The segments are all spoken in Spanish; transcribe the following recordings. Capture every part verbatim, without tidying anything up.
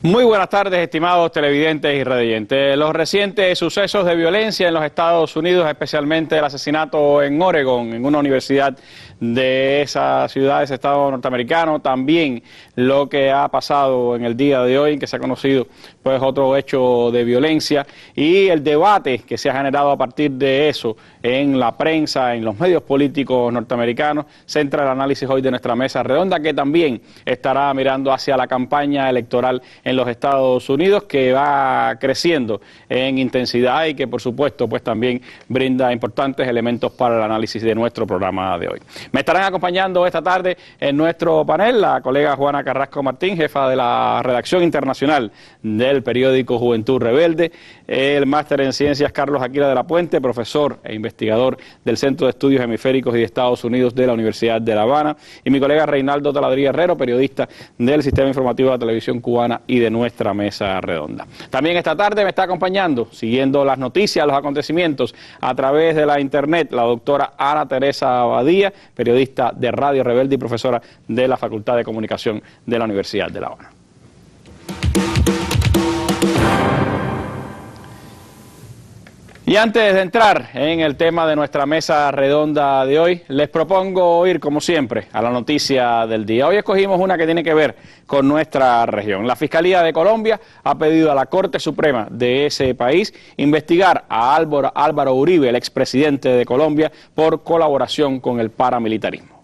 Muy buenas tardes, estimados televidentes y radioyentes. Los recientes sucesos de violencia en los Estados Unidos, especialmente el asesinato en Oregon, en una universidad de esa ciudad, de ese estado norteamericano, también lo que ha pasado en el día de hoy, que se ha conocido pues otro hecho de violencia, y el debate que se ha generado a partir de eso en la prensa, en los medios políticos norteamericanos, centra el análisis hoy de nuestra mesa redonda, que también estará mirando hacia la campaña electoral en los Estados Unidos, que va creciendo en intensidad y que por supuesto pues también brinda importantes elementos para el análisis de nuestro programa de hoy. Me estarán acompañando esta tarde en nuestro panel la colega Juana Carrasco Martín, jefa de la redacción internacional del periódico Juventud Rebelde, el máster en ciencias Carlos Aquila de la Puente, profesor e investigador del Centro de Estudios Hemisféricos y de Estados Unidos de la Universidad de La Habana, y mi colega Reinaldo Taladría Herrero, periodista del Sistema Informativo de la Televisión Cubana y de nuestra mesa redonda. También esta tarde me está acompañando, siguiendo las noticias, los acontecimientos a través de la internet, la doctora Ana Teresa Abadía, periodista de Radio Rebelde y profesora de la Facultad de Comunicación de la Universidad de La Habana. Y antes de entrar en el tema de nuestra mesa redonda de hoy, les propongo ir, como siempre, a la noticia del día. Hoy escogimos una que tiene que ver con nuestra región. La Fiscalía de Colombia ha pedido a la Corte Suprema de ese país investigar a Álvaro, Álvaro Uribe, el expresidente de Colombia, por colaboración con el paramilitarismo.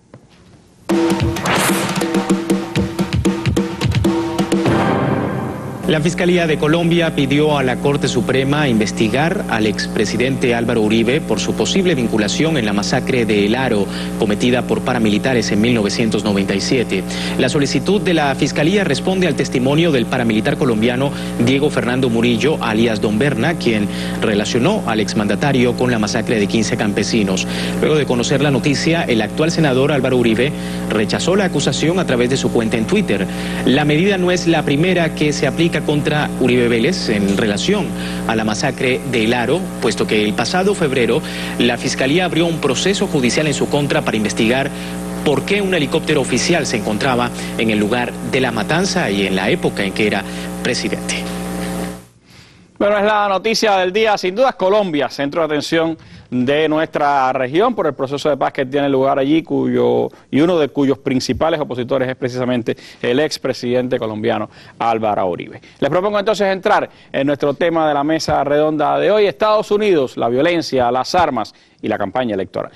La Fiscalía de Colombia pidió a la Corte Suprema investigar al expresidente Álvaro Uribe por su posible vinculación en la masacre de El Aro, cometida por paramilitares en mil novecientos noventa y siete. La solicitud de la Fiscalía responde al testimonio del paramilitar colombiano Diego Fernando Murillo, alias Don Berna, quien relacionó al exmandatario con la masacre de quince campesinos. Luego de conocer la noticia, el actual senador Álvaro Uribe rechazó la acusación a través de su cuenta en Twitter. La medida no es la primera que se aplica contra Uribe Vélez en relación a la masacre de El Aro, puesto que el pasado febrero la Fiscalía abrió un proceso judicial en su contra para investigar por qué un helicóptero oficial se encontraba en el lugar de la matanza y en la época en que era presidente. Bueno, es la noticia del día, sin duda Colombia, centro de atención de nuestra región por el proceso de paz que tiene lugar allí, cuyo y uno de cuyos principales opositores es precisamente el expresidente colombiano Álvaro Uribe. Les propongo entonces entrar en nuestro tema de la mesa redonda de hoy: Estados Unidos, la violencia, las armas y la campaña electoral.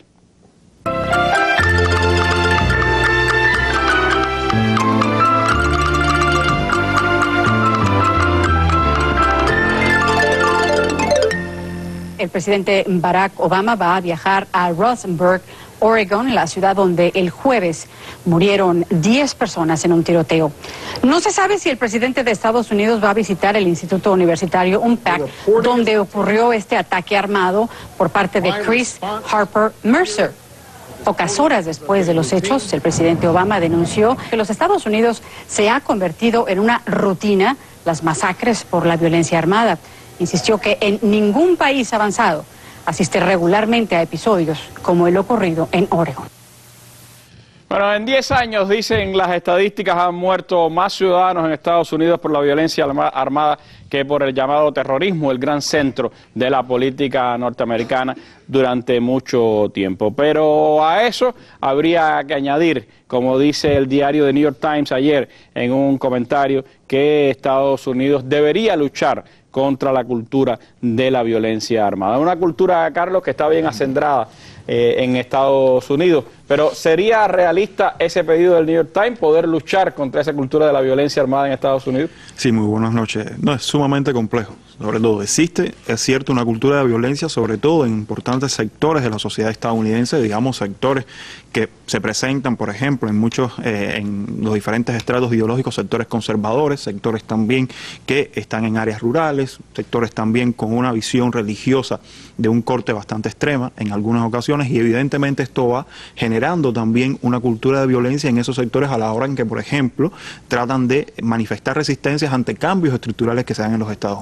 El presidente Barack Obama va a viajar a Rosenberg, Oregon, la ciudad donde el jueves murieron diez personas en un tiroteo. No se sabe si el presidente de Estados Unidos va a visitar el Instituto Universitario U N P A C, donde ocurrió este ataque armado por parte de Chris Harper Mercer. Pocas horas después de los hechos, el presidente Obama denunció que los Estados Unidos se ha convertido en una rutina las masacres por la violencia armada. Insistió que en ningún país avanzado asiste regularmente a episodios como el ocurrido en Oregon. Bueno, en diez años, dicen las estadísticas, han muerto más ciudadanos en Estados Unidos por la violencia armada que por el llamado terrorismo, el gran centro de la política norteamericana durante mucho tiempo. Pero a eso habría que añadir, como dice el diario The New York Times ayer en un comentario, que Estados Unidos debería luchar contra la cultura de la violencia armada. Una cultura, Carlos, que está bien acendrada eh, en Estados Unidos, pero ¿sería realista ese pedido del New York Times, poder luchar contra esa cultura de la violencia armada en Estados Unidos? Sí, muy buenas noches. No, es sumamente complejo. Sobre todo, existe, es cierto, una cultura de violencia, sobre todo en importantes sectores de la sociedad estadounidense, digamos, sectores que se presentan, por ejemplo, en muchos, eh, en los diferentes estratos ideológicos, sectores conservadores, sectores también que están en áreas rurales, sectores también con una visión religiosa de un corte bastante extrema en algunas ocasiones, y evidentemente esto va generando también una cultura de violencia en esos sectores a la hora en que, por ejemplo, tratan de manifestar resistencias ante cambios estructurales que se dan en los Estados Unidos. Digamos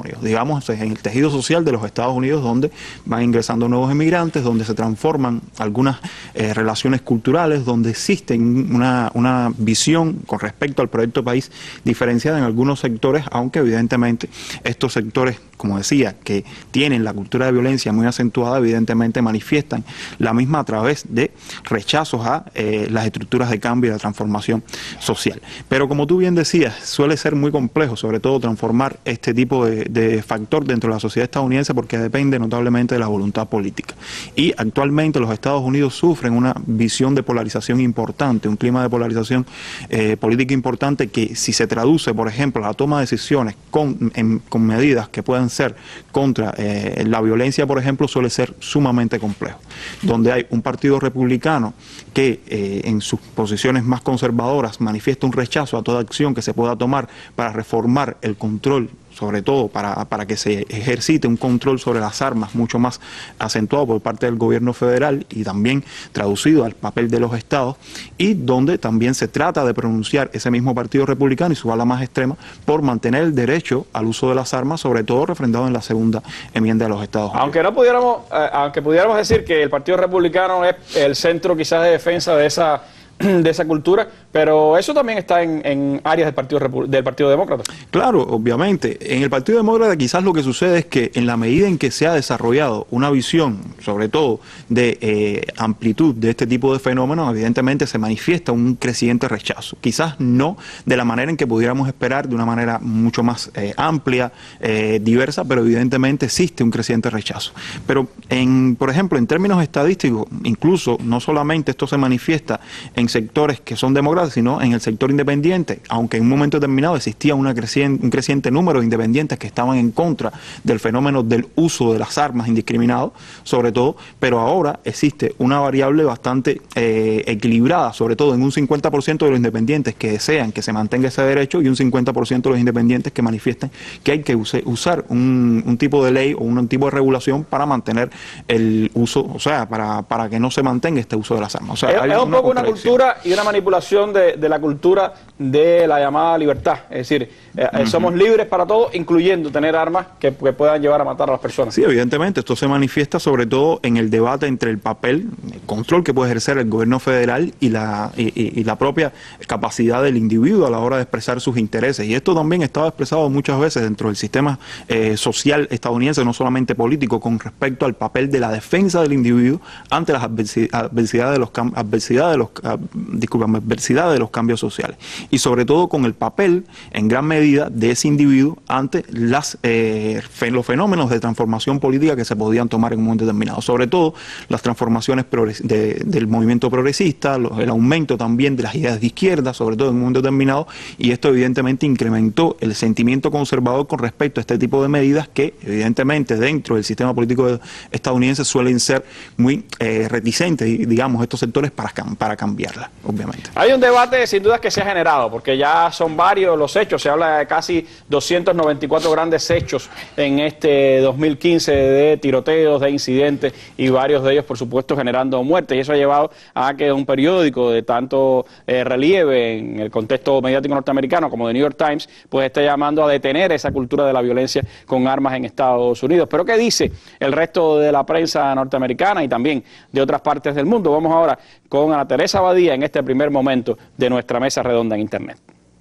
digamos, en el tejido social de los Estados Unidos, donde van ingresando nuevos emigrantes, donde se transforman algunas eh, relaciones culturales, donde existe una, una visión con respecto al proyecto país diferenciada en algunos sectores, aunque evidentemente estos sectores, como decía, que tienen la cultura de violencia muy acentuada, evidentemente manifiestan la misma a través de rechazos a eh, las estructuras de cambio y de transformación social. Pero como tú bien decías, suele ser muy complejo, sobre todo transformar este tipo de, de factor dentro de la sociedad estadounidense, porque depende notablemente de la voluntad política. Y actualmente los Estados Unidos sufren una visión de polarización importante, un clima de polarización eh, política importante que, si se traduce, por ejemplo, a la toma de decisiones con, en, con medidas que puedan ser contra eh, la violencia, por ejemplo, suele ser sumamente complejo. Donde hay un partido republicano que eh, en sus posiciones más conservadoras manifiesta un rechazo a toda acción que se pueda tomar para reformar el control, sobre todo para, para que se ejercite un control sobre las armas mucho más acentuado por parte del gobierno federal y también traducido al papel de los estados, y donde también se trata de pronunciar ese mismo partido republicano y su ala más extrema por mantener el derecho al uso de las armas, sobre todo refrendado en la segunda enmienda de los Estados Unidos. Aunque no pudiéramos, eh, aunque pudiéramos decir que el partido republicano es el centro quizás de defensa de esa de esa cultura, pero eso también está en, en áreas del Partido Repu del Partido Demócrata. Claro, obviamente. En el Partido Demócrata quizás lo que sucede es que en la medida en que se ha desarrollado una visión, sobre todo de eh, amplitud de este tipo de fenómenos, evidentemente se manifiesta un creciente rechazo. Quizás no de la manera en que pudiéramos esperar, de una manera mucho más eh, amplia, eh, diversa, pero evidentemente existe un creciente rechazo. Pero, en, por ejemplo, en términos estadísticos, incluso no solamente esto se manifiesta en sectores que son demócratas, sino en el sector independiente, aunque en un momento determinado existía una creciente, un creciente número de independientes que estaban en contra del fenómeno del uso de las armas indiscriminado, sobre todo, pero ahora existe una variable bastante eh, equilibrada, sobre todo en un cincuenta por ciento de los independientes que desean que se mantenga ese derecho y un cincuenta por ciento de los independientes que manifiestan que hay que use, usar un, un tipo de ley o un tipo de regulación para mantener el uso, o sea, para, para que no se mantenga este uso de las armas. O sea, es, hay es un una poco una cultura y una manipulación de, de la cultura de la llamada libertad. Es decir, eh, uh-huh. somos libres para todo, incluyendo tener armas que, que puedan llevar a matar a las personas. Sí, evidentemente, esto se manifiesta sobre todo en el debate entre el papel, el control que puede ejercer el gobierno federal y la, y, y, y la propia capacidad del individuo a la hora de expresar sus intereses. Y esto también estaba expresado muchas veces dentro del sistema eh, social estadounidense, no solamente político, con respecto al papel de la defensa del individuo ante las adversidades de los, adversidades de los disculpame, adversidad de los cambios sociales, y sobre todo con el papel en gran medida de ese individuo ante las, eh, los fenómenos de transformación política que se podían tomar en un momento determinado, sobre todo las transformaciones de, del movimiento progresista, los, el aumento también de las ideas de izquierda, sobre todo en un momento determinado, y esto evidentemente incrementó el sentimiento conservador con respecto a este tipo de medidas que evidentemente dentro del sistema político estadounidense suelen ser muy eh, reticentes, digamos, estos sectores para, para cambiarla, obviamente. Hay un debate sin dudas que se ha generado, porque ya son varios los hechos, se habla de casi doscientos noventa y cuatro grandes hechos en este dos mil quince de tiroteos, de incidentes, y varios de ellos, por supuesto, generando muertes, y eso ha llevado a que un periódico de tanto eh, relieve en el contexto mediático norteamericano como The New York Times, pues esté llamando a detener esa cultura de la violencia con armas en Estados Unidos. Pero ¿qué dice el resto de la prensa norteamericana y también de otras partes del mundo? Vamos ahora con Ana Teresa Badía en este primer momento de nuestra mesa redonda en Internet.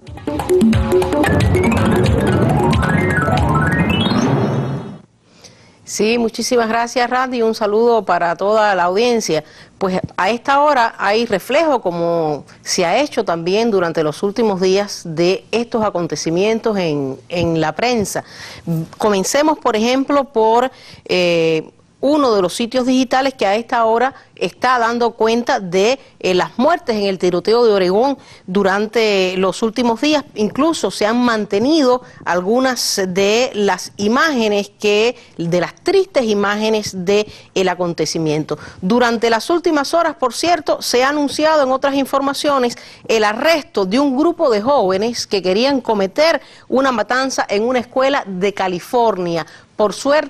Sí, muchísimas gracias, Randy, un saludo para toda la audiencia. Pues a esta hora hay reflejo, como se ha hecho también durante los últimos días, de estos acontecimientos en, en la prensa. Comencemos, por ejemplo, por eh, uno de los sitios digitales que a esta hora está dando cuenta de eh, las muertes en el tiroteo de Oregón durante los últimos días. Incluso se han mantenido algunas de las imágenes, que de las tristes imágenes del acontecimiento. Durante las últimas horas, por cierto, se ha anunciado en otras informaciones el arresto de un grupo de jóvenes que querían cometer una matanza en una escuela de California. Por suerte,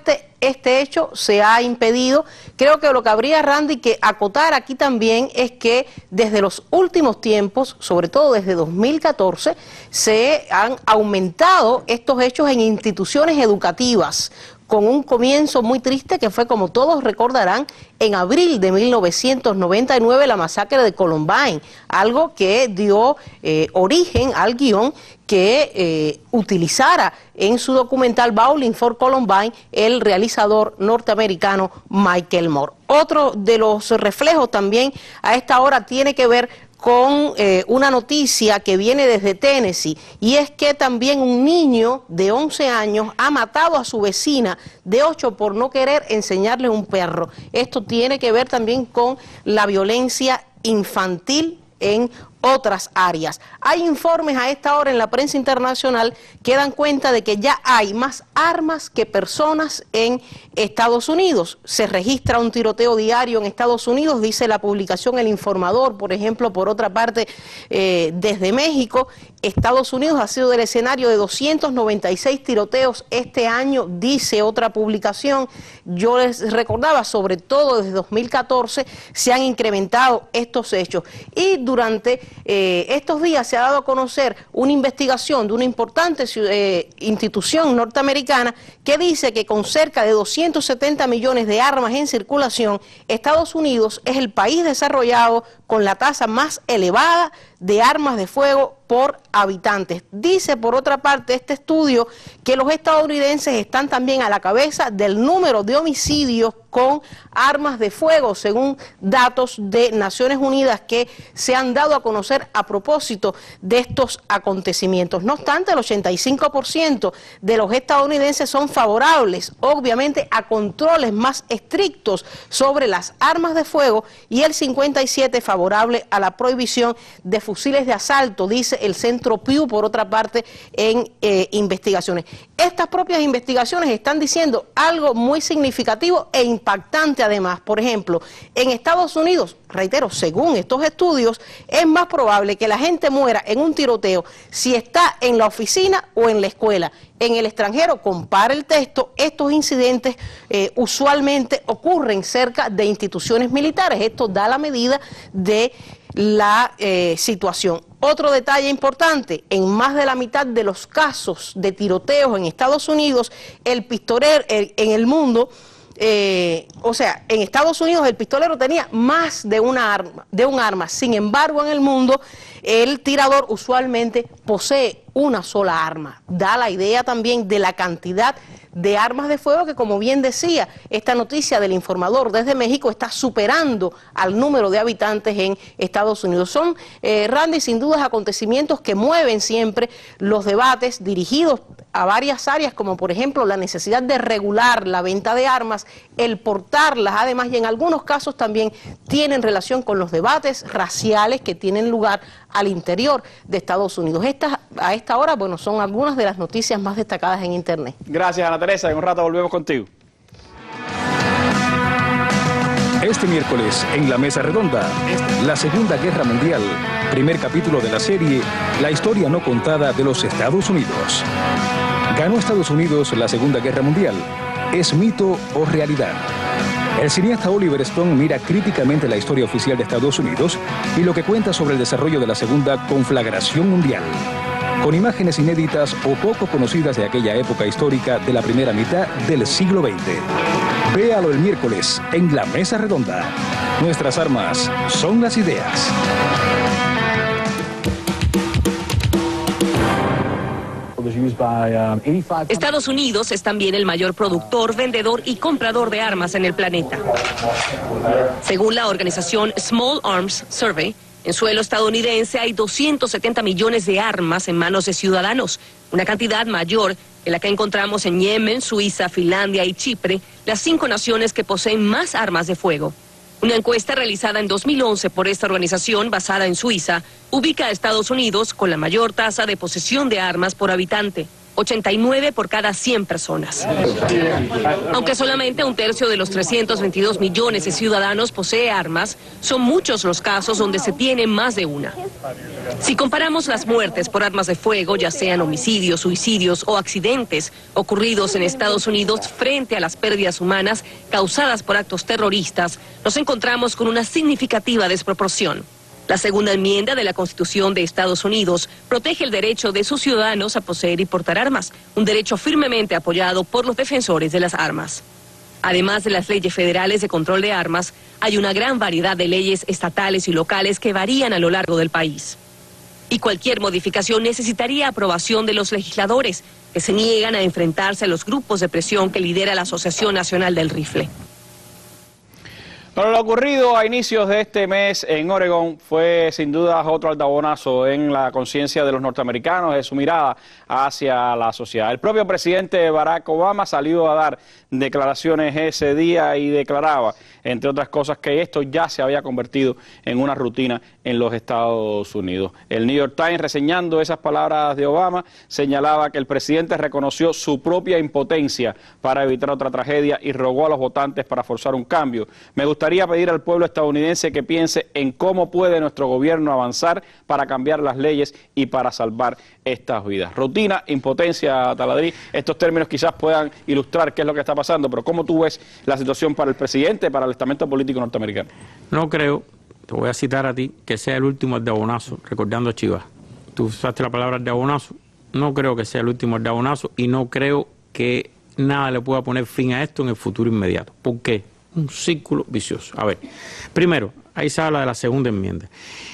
este hecho se ha impedido. Creo que lo que habría, Randy, que acotar aquí también es que desde los últimos tiempos, sobre todo desde dos mil catorce, se han aumentado estos hechos en instituciones educativas, con un comienzo muy triste que fue, como todos recordarán, en abril de mil novecientos noventa y nueve, la masacre de Columbine, algo que dio eh, origen al guión que eh, utilizara en su documental Bowling for Columbine el realizador norteamericano Michael Moore. Otro de los reflejos también a esta hora tiene que ver con eh, una noticia que viene desde Tennessee, y es que también un niño de once años ha matado a su vecina de ocho por no querer enseñarle un perro. Esto tiene que ver también con la violencia infantil en otras áreas. Hay informes a esta hora en la prensa internacional que dan cuenta de que ya hay más armas que personas en Estados Unidos. Se registra un tiroteo diario en Estados Unidos, dice la publicación El Informador, por ejemplo. Por otra parte, eh, desde México, Estados Unidos ha sido el escenario de doscientos noventa y seis tiroteos este año, dice otra publicación. Yo les recordaba, sobre todo desde dos mil catorce, se han incrementado estos hechos. Y durante Eh, estos días se ha dado a conocer una investigación de una importante eh, institución norteamericana que dice que con cerca de doscientos setenta millones de armas en circulación, Estados Unidos es el país desarrollado con la tasa más elevada de armas de fuego por habitantes. Dice, por otra parte, este estudio que los estadounidenses están también a la cabeza del número de homicidios con armas de fuego, según datos de Naciones Unidas que se han dado a conocer a propósito de estos acontecimientos. No obstante, el ochenta y cinco por ciento de los estadounidenses son favorables, obviamente, a controles más estrictos sobre las armas de fuego, y el cincuenta y siete por ciento favorable a la prohibición de fusiles de asalto, dice el Centro Pew, por otra parte, en eh, investigaciones. Estas propias investigaciones están diciendo algo muy significativo e impactante además. Por ejemplo, en Estados Unidos, reitero, según estos estudios, es más probable que la gente muera en un tiroteo si está en la oficina o en la escuela. En el extranjero, compara el texto, estos incidentes eh, usualmente ocurren cerca de instituciones militares. Esto da la medida de la eh, situación. Otro detalle importante, en más de la mitad de los casos de tiroteos en Estados Unidos, el pistolero el, en el mundo, eh, o sea, en Estados Unidos el pistolero tenía más de una arma, de un arma. Sin embargo, en el mundo el tirador usualmente posee una sola arma. Da la idea también de la cantidad de armas de fuego que, como bien decía esta noticia del Informador desde México, está superando al número de habitantes en Estados Unidos. Son, eh, Randy, sin dudas acontecimientos que mueven siempre los debates dirigidos a varias áreas, como por ejemplo la necesidad de regular la venta de armas, el portarlas, además, y en algunos casos también tienen relación con los debates raciales que tienen lugar al interior de Estados Unidos. Estas, a esta hora, bueno, son algunas de las noticias más destacadas en Internet. Gracias, Ana Teresa. En un rato volvemos contigo. Este miércoles, en la Mesa Redonda, la Segunda Guerra Mundial, primer capítulo de la serie La historia no contada de los Estados Unidos. ¿Ganó Estados Unidos la Segunda Guerra Mundial? ¿Es mito o realidad? El cineasta Oliver Stone mira críticamente la historia oficial de Estados Unidos y lo que cuenta sobre el desarrollo de la Segunda Conflagración Mundial, con imágenes inéditas o poco conocidas de aquella época histórica de la primera mitad del siglo veinte. Véalo el miércoles en la Mesa Redonda. Nuestras armas son las ideas. Estados Unidos es también el mayor productor, vendedor y comprador de armas en el planeta. Según la organización Small Arms Survey, en suelo estadounidense hay doscientos setenta millones de armas en manos de ciudadanos, una cantidad mayor que la que encontramos en Yemen, Suiza, Finlandia y Chipre, las cinco naciones que poseen más armas de fuego. Una encuesta realizada en dos mil once por esta organización, basada en Suiza, ubica a Estados Unidos con la mayor tasa de posesión de armas por habitante. ochenta y nueve por cada cien personas. Aunque solamente un tercio de los trescientos veintidós millones de ciudadanos posee armas, son muchos los casos donde se tiene más de una. Si comparamos las muertes por armas de fuego, ya sean homicidios, suicidios o accidentes ocurridos en Estados Unidos frente a las pérdidas humanas causadas por actos terroristas, nos encontramos con una significativa desproporción. La segunda enmienda de la Constitución de Estados Unidos protege el derecho de sus ciudadanos a poseer y portar armas, un derecho firmemente apoyado por los defensores de las armas. Además de las leyes federales de control de armas, hay una gran variedad de leyes estatales y locales que varían a lo largo del país. Y cualquier modificación necesitaría aprobación de los legisladores, que se niegan a enfrentarse a los grupos de presión que lidera la Asociación Nacional del Rifle. Bueno, lo ocurrido a inicios de este mes en Oregón fue sin duda otro aldabonazo en la conciencia de los norteamericanos, de su mirada hacia la sociedad. El propio presidente Barack Obama salió a dar declaraciones ese día y declaraba, entre otras cosas, que esto ya se había convertido en una rutina en los Estados Unidos. El New York Times, reseñando esas palabras de Obama, señalaba que el presidente reconoció su propia impotencia para evitar otra tragedia y rogó a los votantes para forzar un cambio. Me gustaría pedir al pueblo estadounidense que piense en cómo puede nuestro gobierno avanzar para cambiar las leyes y para salvar estas vidas. Rutina, impotencia, Taladrí, estos términos quizás puedan ilustrar qué es lo que está pasando, pero ¿cómo tú ves la situación para el presidente, para el estamento político norteamericano? No creo, te voy a citar a ti, que sea el último aldabonazo, recordando a Chivas. Tú usaste la palabra aldabonazo, no creo que sea el último aldabonazo y no creo que nada le pueda poner fin a esto en el futuro inmediato. ¿Por qué? Un círculo vicioso. A ver, primero, ahí se habla de la segunda enmienda.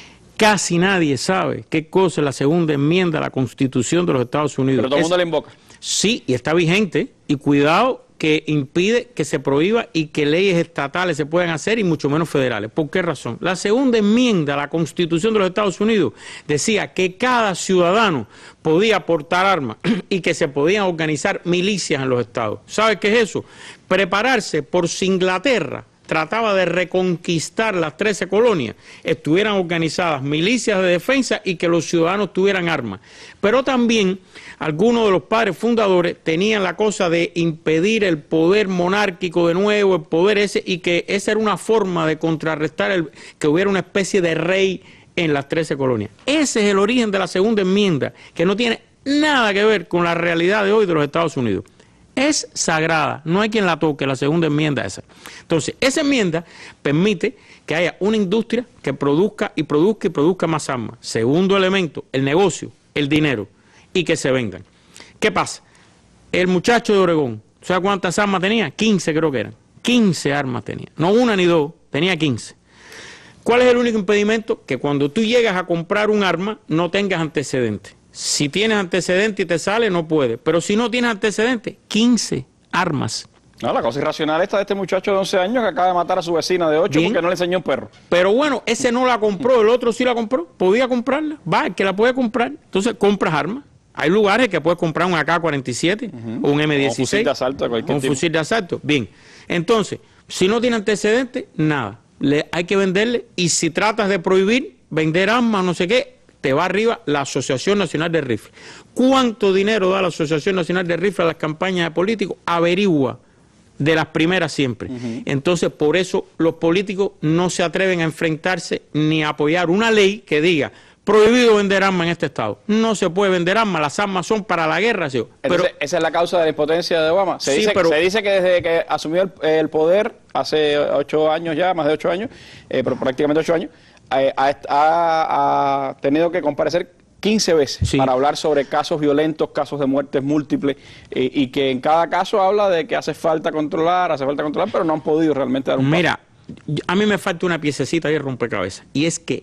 Casi nadie sabe qué cosa es la segunda enmienda a la Constitución de los Estados Unidos. Pero todo el mundo la invoca. Sí, y está vigente, y cuidado que impide que se prohíba y que leyes estatales se puedan hacer y mucho menos federales. ¿Por qué razón? La segunda enmienda a la Constitución de los Estados Unidos decía que cada ciudadano podía portar armas y que se podían organizar milicias en los estados. ¿Sabe qué es eso? Prepararse por si Inglaterra trataba de reconquistar las trece colonias, estuvieran organizadas milicias de defensa y que los ciudadanos tuvieran armas. Pero también algunos de los padres fundadores tenían la cosa de impedir el poder monárquico de nuevo, el poder ese, y que esa era una forma de contrarrestar el, que hubiera una especie de rey en las trece colonias. Ese es el origen de la segunda enmienda, que no tiene nada que ver con la realidad de hoy de los Estados Unidos. Es sagrada, no hay quien la toque, la segunda enmienda esa. Entonces, esa enmienda permite que haya una industria que produzca y produzca y produzca más armas. Segundo elemento, el negocio, el dinero, y que se vendan. ¿Qué pasa? El muchacho de Oregón, ¿sabe cuántas armas tenía? quince creo que eran. quince armas tenía. No una ni dos, tenía quince. ¿Cuál es el único impedimento? Que cuando tú llegas a comprar un arma, no tengas antecedentes. Si tienes antecedentes y te sale, no puedes. Pero si no tienes antecedentes, quince armas. No, la cosa irracional esta de este muchacho de once años que acaba de matar a su vecina de ocho porque no le enseñó un perro. Pero bueno, ese no la compró, el otro sí la compró. Podía comprarla. Va, el que la puede comprar. Entonces compras armas. Hay lugares que puedes comprar un A K cuarenta y siete uh-huh. o un M dieciséis. Un fusil de asalto de cualquier un tipo. fusil de asalto. Bien. Entonces, si no tiene antecedentes, nada. Le, hay que venderle. Y si tratas de prohibir vender armas, no sé qué, te va arriba la Asociación Nacional de Rifle. ¿Cuánto dinero da la Asociación Nacional de Rifle a las campañas de políticos? Averigua de las primeras siempre. Uh-huh. Entonces, por eso los políticos no se atreven a enfrentarse ni a apoyar una ley que diga prohibido vender armas en este estado. No se puede vender armas, las armas son para la guerra. ¿Sí? Pero, Entonces, esa es la causa de la impotencia de Obama. Se, sí, dice, pero, se dice que desde que asumió el, el poder, hace ocho años ya, más de ocho años, eh, pero prácticamente ocho años, eh, ha, ha, ha tenido que comparecer quince veces sí. para hablar sobre casos violentos, casos de muertes múltiples, eh, y que en cada caso habla de que hace falta controlar, hace falta controlar, pero no han podido realmente dar un Mira, paso. A mí me falta una piececita ahí de rompecabezas, y es que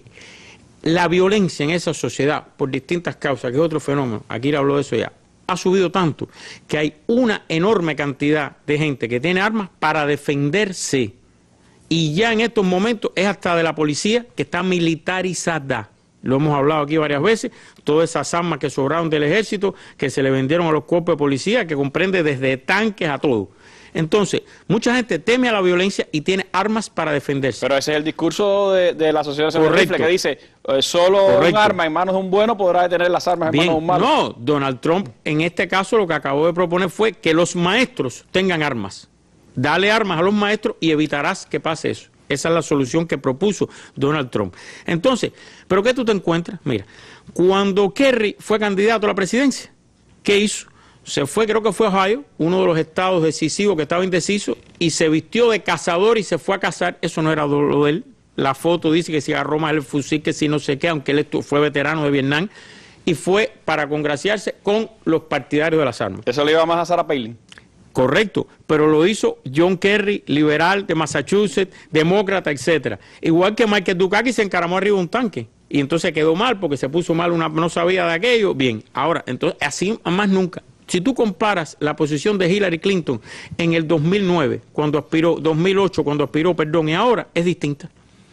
la violencia en esa sociedad, por distintas causas, que es otro fenómeno, aquí le hablo de eso ya, ha subido tanto que hay una enorme cantidad de gente que tiene armas para defenderse. Y ya en estos momentos es hasta de la policía que está militarizada. Lo hemos hablado aquí varias veces, todas esas armas que sobraron del ejército, que se le vendieron a los cuerpos de policía, que comprende desde tanques a todo. Entonces, mucha gente teme a la violencia y tiene armas para defenderse. Pero ese es el discurso de, de la Asociación de Rifle, que dice, eh, solo Correcto. un arma en manos de un bueno podrá detener las armas en Bien, manos de un malo. No, Donald Trump en este caso lo que acabó de proponer fue que los maestros tengan armas. Dale armas a los maestros y evitarás que pase eso. Esa es la solución que propuso Donald Trump. Entonces, ¿pero qué tú te encuentras? Mira, cuando Kerry fue candidato a la presidencia, ¿qué hizo? Se fue, creo que fue a Ohio, uno de los estados decisivos que estaba indeciso, y se vistió de cazador y se fue a cazar. Eso no era lo de él. La foto dice que si agarró más el fusil, que si no sé qué, aunque él fue veterano de Vietnam, y fue para congraciarse con los partidarios de las armas. ¿Eso le iba más a Sarah Palin? Correcto, pero lo hizo John Kerry, liberal de Massachusetts, demócrata, etcétera. Igual que Michael Dukakis se encaramó arriba de un tanque y entonces quedó mal porque se puso mal, una, no sabía de aquello. Bien, ahora, entonces así más nunca. Si tú comparas la posición de Hillary Clinton en el dos mil nueve, cuando aspiró, dos mil ocho, cuando aspiró, perdón, y ahora, es distinta.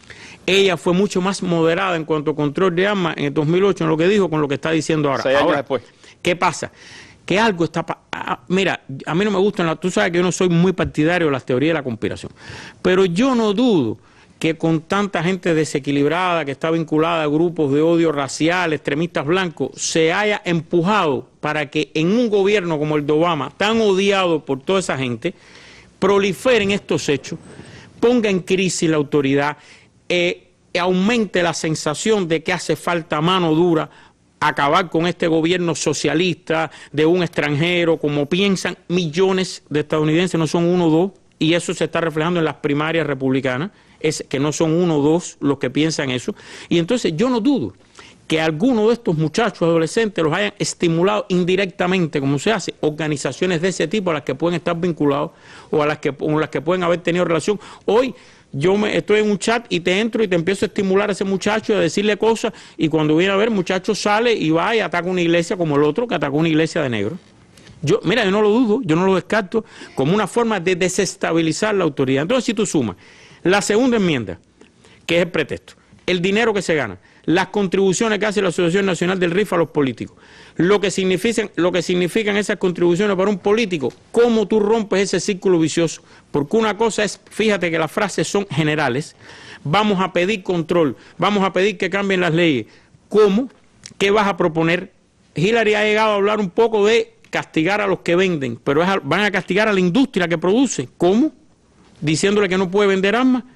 Ella fue mucho más moderada en cuanto a control de armas en el dos mil ocho, en lo que dijo, con lo que está diciendo ahora. Seis años ahora, después. ¿Qué pasa? Que algo está... Ah, mira, a mí no me gustan, la, tú sabes que yo no soy muy partidario de las teorías de la conspiración, pero yo no dudo que con tanta gente desequilibrada que está vinculada a grupos de odio racial, extremistas blancos, se haya empujado para que en un gobierno como el de Obama, tan odiado por toda esa gente, proliferen estos hechos, ponga en crisis la autoridad, eh, aumente la sensación de que hace falta mano dura, acabar con este gobierno socialista de un extranjero, como piensan millones de estadounidenses, no son uno o dos, y eso se está reflejando en las primarias republicanas, es que no son uno o dos los que piensan eso, y entonces yo no dudo que algunos de estos muchachos adolescentes los hayan estimulado indirectamente, como se hace, organizaciones de ese tipo a las que pueden estar vinculados o a las que, o las que pueden haber tenido relación. Hoy yo me, estoy en un chat y te entro y te empiezo a estimular a ese muchacho y a decirle cosas, y cuando viene a ver, el muchacho sale y va y ataca una iglesia como el otro que atacó una iglesia de negros. Yo, mira, yo no lo dudo, yo no lo descarto como una forma de desestabilizar la autoridad. Entonces, si tú sumas la segunda enmienda, que es el pretexto, el dinero que se gana, las contribuciones que hace la Asociación Nacional del Rifle a los políticos, lo que significan, lo que significan esas contribuciones para un político, cómo tú rompes ese círculo vicioso, porque una cosa es, fíjate que las frases son generales, vamos a pedir control, vamos a pedir que cambien las leyes, ¿cómo? ¿Qué vas a proponer? Hillary ha llegado a hablar un poco de castigar a los que venden, pero es a, van a castigar a la industria que produce, ¿cómo? Diciéndole que no puede vender armas.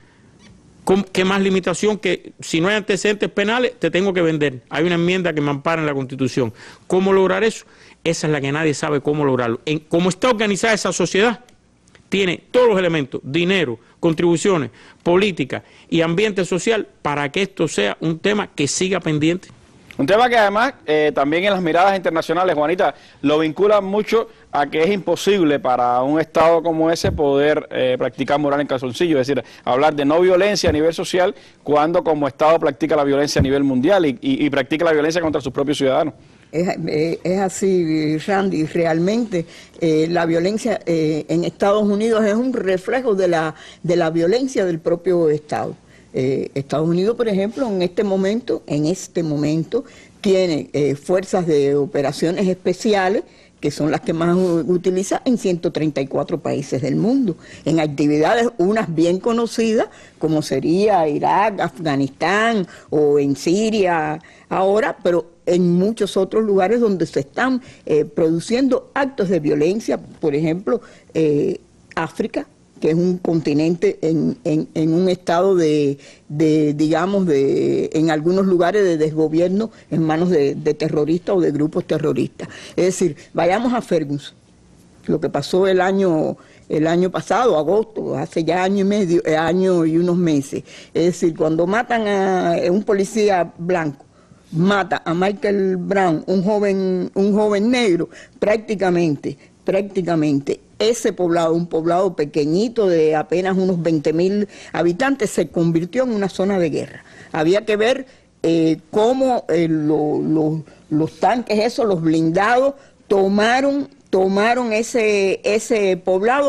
¿Qué más limitación que si no hay antecedentes penales te tengo que vender? Hay una enmienda que me ampara en la Constitución. ¿Cómo lograr eso? Esa es la que nadie sabe cómo lograrlo. En, como está organizada esa sociedad, tiene todos los elementos, dinero, contribuciones, política y ambiente social para que esto sea un tema que siga pendiente. Un tema que además eh, también en las miradas internacionales, Juanita, lo vinculan mucho a que es imposible para un Estado como ese poder eh, practicar moral en calzoncillo, es decir, hablar de no violencia a nivel social cuando como Estado practica la violencia a nivel mundial y, y, y practica la violencia contra sus propios ciudadanos. Es, es así, Randy, realmente eh, la violencia eh, en Estados Unidos es un reflejo de la, de la violencia del propio Estado. Eh, Estados Unidos, por ejemplo, en este momento, en este momento, tiene eh, fuerzas de operaciones especiales, que son las que más utiliza en ciento treinta y cuatro países del mundo, en actividades unas bien conocidas, como sería Irak, Afganistán o en Siria ahora, pero en muchos otros lugares donde se están eh, produciendo actos de violencia, por ejemplo, eh, África, que es un continente en, en, en un estado de, de, digamos, de, en algunos lugares de desgobierno en manos de, de terroristas o de grupos terroristas. Es decir, vayamos a Ferguson, lo que pasó el año, el año pasado, agosto, hace ya año y medio, año y unos meses. Es decir, cuando matan a un policía blanco, mata a Michael Brown, un joven, un joven negro, prácticamente, prácticamente, ese poblado, un poblado pequeñito de apenas unos veinte mil habitantes, se convirtió en una zona de guerra. Había que ver eh, cómo eh, lo, lo, los tanques esos, los blindados, tomaron, tomaron ese, ese poblado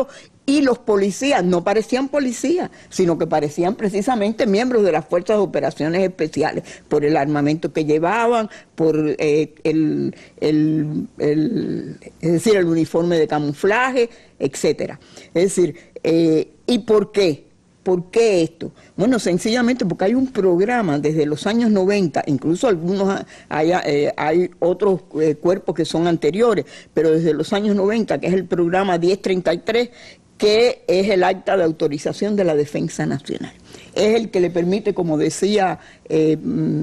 y los policías no parecían policías, sino que parecían precisamente miembros de las Fuerzas de Operaciones Especiales, por el armamento que llevaban, por eh, el, el, el, es decir, el uniforme de camuflaje, etcétera. Es decir, eh, ¿y por qué? ¿Por qué esto? Bueno, sencillamente porque hay un programa desde los años noventa, incluso algunos hay, eh, hay otros eh, cuerpos que son anteriores, pero desde los años noventa, que es el programa diez treinta y tres, que es el acta de autorización de la Defensa Nacional. Es el que le permite, como decía eh,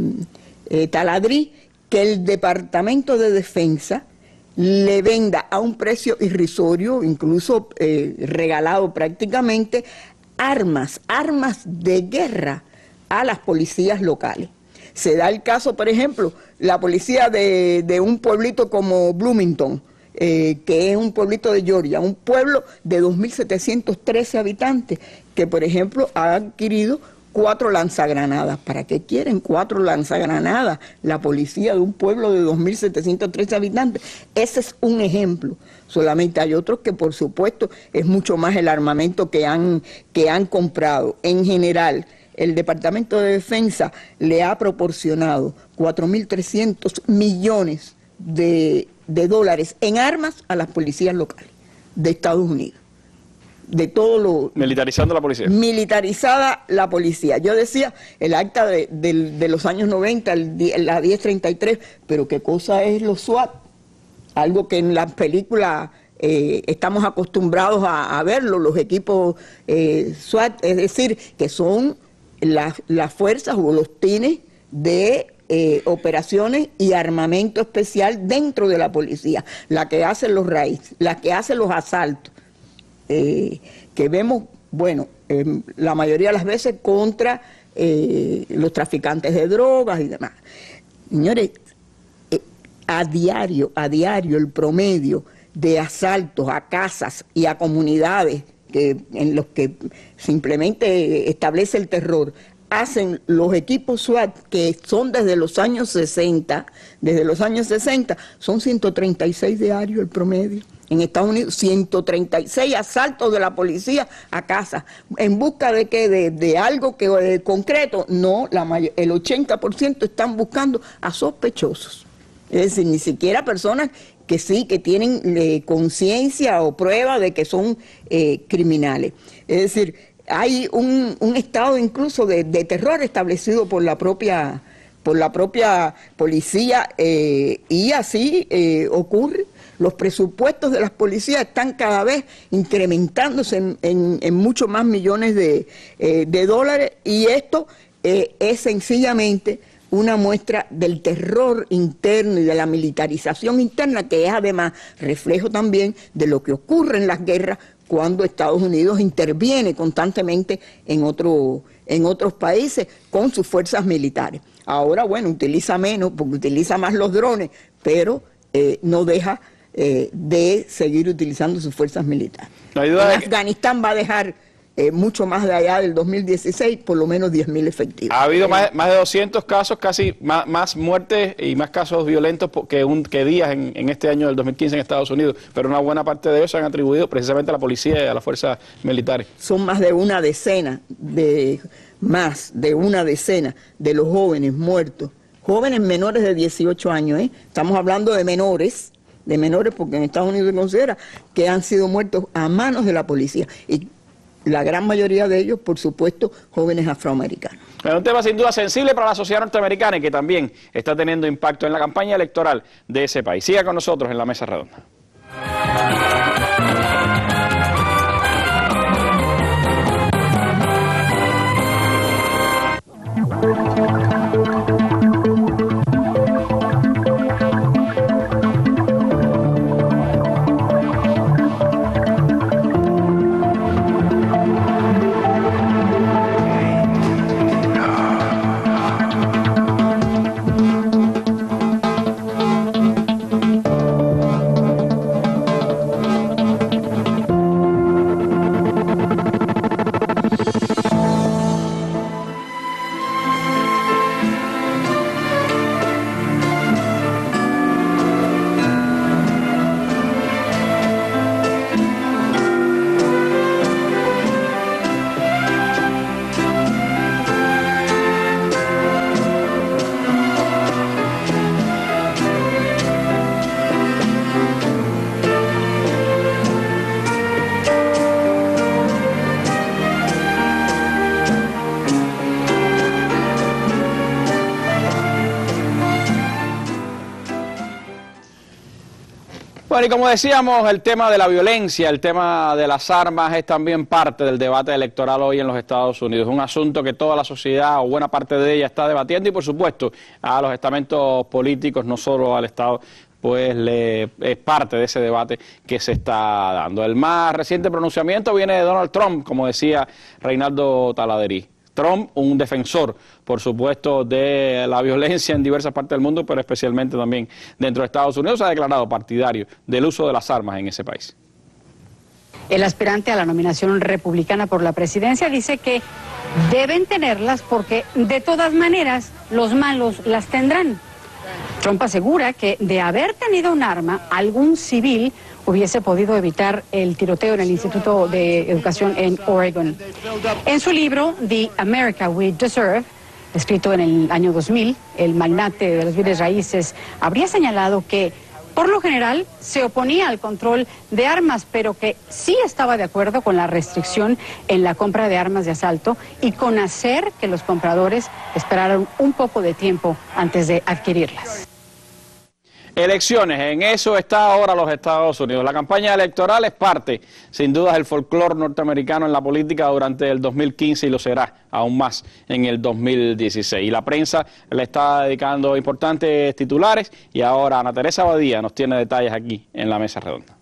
eh, Taladrí, que el Departamento de Defensa le venda a un precio irrisorio, incluso eh, regalado prácticamente, armas, armas de guerra a las policías locales. Se da el caso, por ejemplo, la policía de, de un pueblito como Bloomington, eh, que es un pueblito de Georgia, un pueblo de dos mil setecientos trece habitantes, que por ejemplo ha adquirido cuatro lanzagranadas. ¿Para qué quieren cuatro lanzagranadas la policía de un pueblo de dos mil setecientos trece habitantes? Ese es un ejemplo. Solamente hay otros que, por supuesto, es mucho más el armamento que han, que han comprado. En general, el Departamento de Defensa le ha proporcionado cuatro mil trescientos millones de, de dólares en armas a las policías locales de Estados Unidos. De todo lo... Militarizando la policía. Militarizada la policía. Yo decía, el acta de, de, de los años noventa, el, la diez treinta y tres, pero ¿qué cosa es los SWAT? Algo que en las películas eh, estamos acostumbrados a, a verlo, los equipos eh, SWAT, es decir, que son las, las fuerzas o los tines de eh, operaciones y armamento especial dentro de la policía, la que hacen los raids, la que hacen los asaltos. Eh, que vemos, bueno, eh, la mayoría de las veces contra eh, los traficantes de drogas y demás. Señores, eh, a diario, a diario el promedio de asaltos a casas y a comunidades que, en los que simplemente establece el terror, hacen los equipos SWAT, que son desde los años sesenta, desde los años sesenta, son ciento treinta y seis diarios el promedio. En Estados Unidos, ciento treinta y seis asaltos de la policía a casa. ¿En busca de qué? De, de algo que de concreto. No, la mayor, el ochenta por ciento están buscando a sospechosos. Es decir, ni siquiera personas que sí, que tienen eh, conciencia o prueba de que son eh, criminales. Es decir, hay un, un estado incluso de, de terror establecido por la propia, por la propia policía eh, y así eh, ocurre. Los presupuestos de las policías están cada vez incrementándose en, en, en muchos más millones de, eh, de dólares y esto eh, es sencillamente una muestra del terror interno y de la militarización interna, que es además reflejo también de lo que ocurre en las guerras cuando Estados Unidos interviene constantemente en, otro, en otros países con sus fuerzas militares. Ahora, bueno, utiliza menos porque utiliza más los drones, pero eh, no deja eh, de seguir utilizando sus fuerzas militares. No hay duda en Afganistán va a dejar eh, mucho más de allá del dos mil dieciséis, por lo menos diez mil efectivos. Ha habido más, más de doscientos casos, casi más, más muertes y más casos violentos que, un, que días en, en este año del dos mil quince en Estados Unidos, pero una buena parte de ellos se han atribuido precisamente a la policía y a las fuerzas militares. Son más de una decena, de más de una decena de los jóvenes muertos, jóvenes menores de dieciocho años, ¿eh? Estamos hablando de menores, de menores porque en Estados Unidos se considera que han sido muertos a manos de la policía. Y la gran mayoría de ellos, por supuesto, jóvenes afroamericanos. Es un tema sin duda sensible para la sociedad norteamericana y que también está teniendo impacto en la campaña electoral de ese país. Siga con nosotros en la Mesa Redonda. Bueno, y como decíamos, el tema de la violencia, el tema de las armas es también parte del debate electoral hoy en los Estados Unidos. Un asunto que toda la sociedad o buena parte de ella está debatiendo y, por supuesto, a los estamentos políticos, no solo al Estado, pues le, es parte de ese debate que se está dando. El más reciente pronunciamiento viene de Donald Trump, como decía Reinaldo Taladerí. Trump, un defensor, por supuesto, de la violencia en diversas partes del mundo, pero especialmente también dentro de Estados Unidos, se ha declarado partidario del uso de las armas en ese país. El aspirante a la nominación republicana por la presidencia dice que deben tenerlas porque de todas maneras los malos las tendrán. Trump asegura que de haber tenido un arma, algún civil hubiese podido evitar el tiroteo en el Instituto de Educación en Oregon. En su libro, The America We Deserve, escrito en el año dos mil, el magnate de los bienes raíces habría señalado que, por lo general, se oponía al control de armas, pero que sí estaba de acuerdo con la restricción en la compra de armas de asalto y con hacer que los compradores esperaran un poco de tiempo antes de adquirirlas. Elecciones, en eso está ahora los Estados Unidos. La campaña electoral es parte, sin duda, del folclore norteamericano en la política durante el dos mil quince y lo será aún más en el dos mil dieciséis. Y la prensa le está dedicando importantes titulares y ahora Ana Teresa Badía nos tiene detalles aquí en la Mesa Redonda.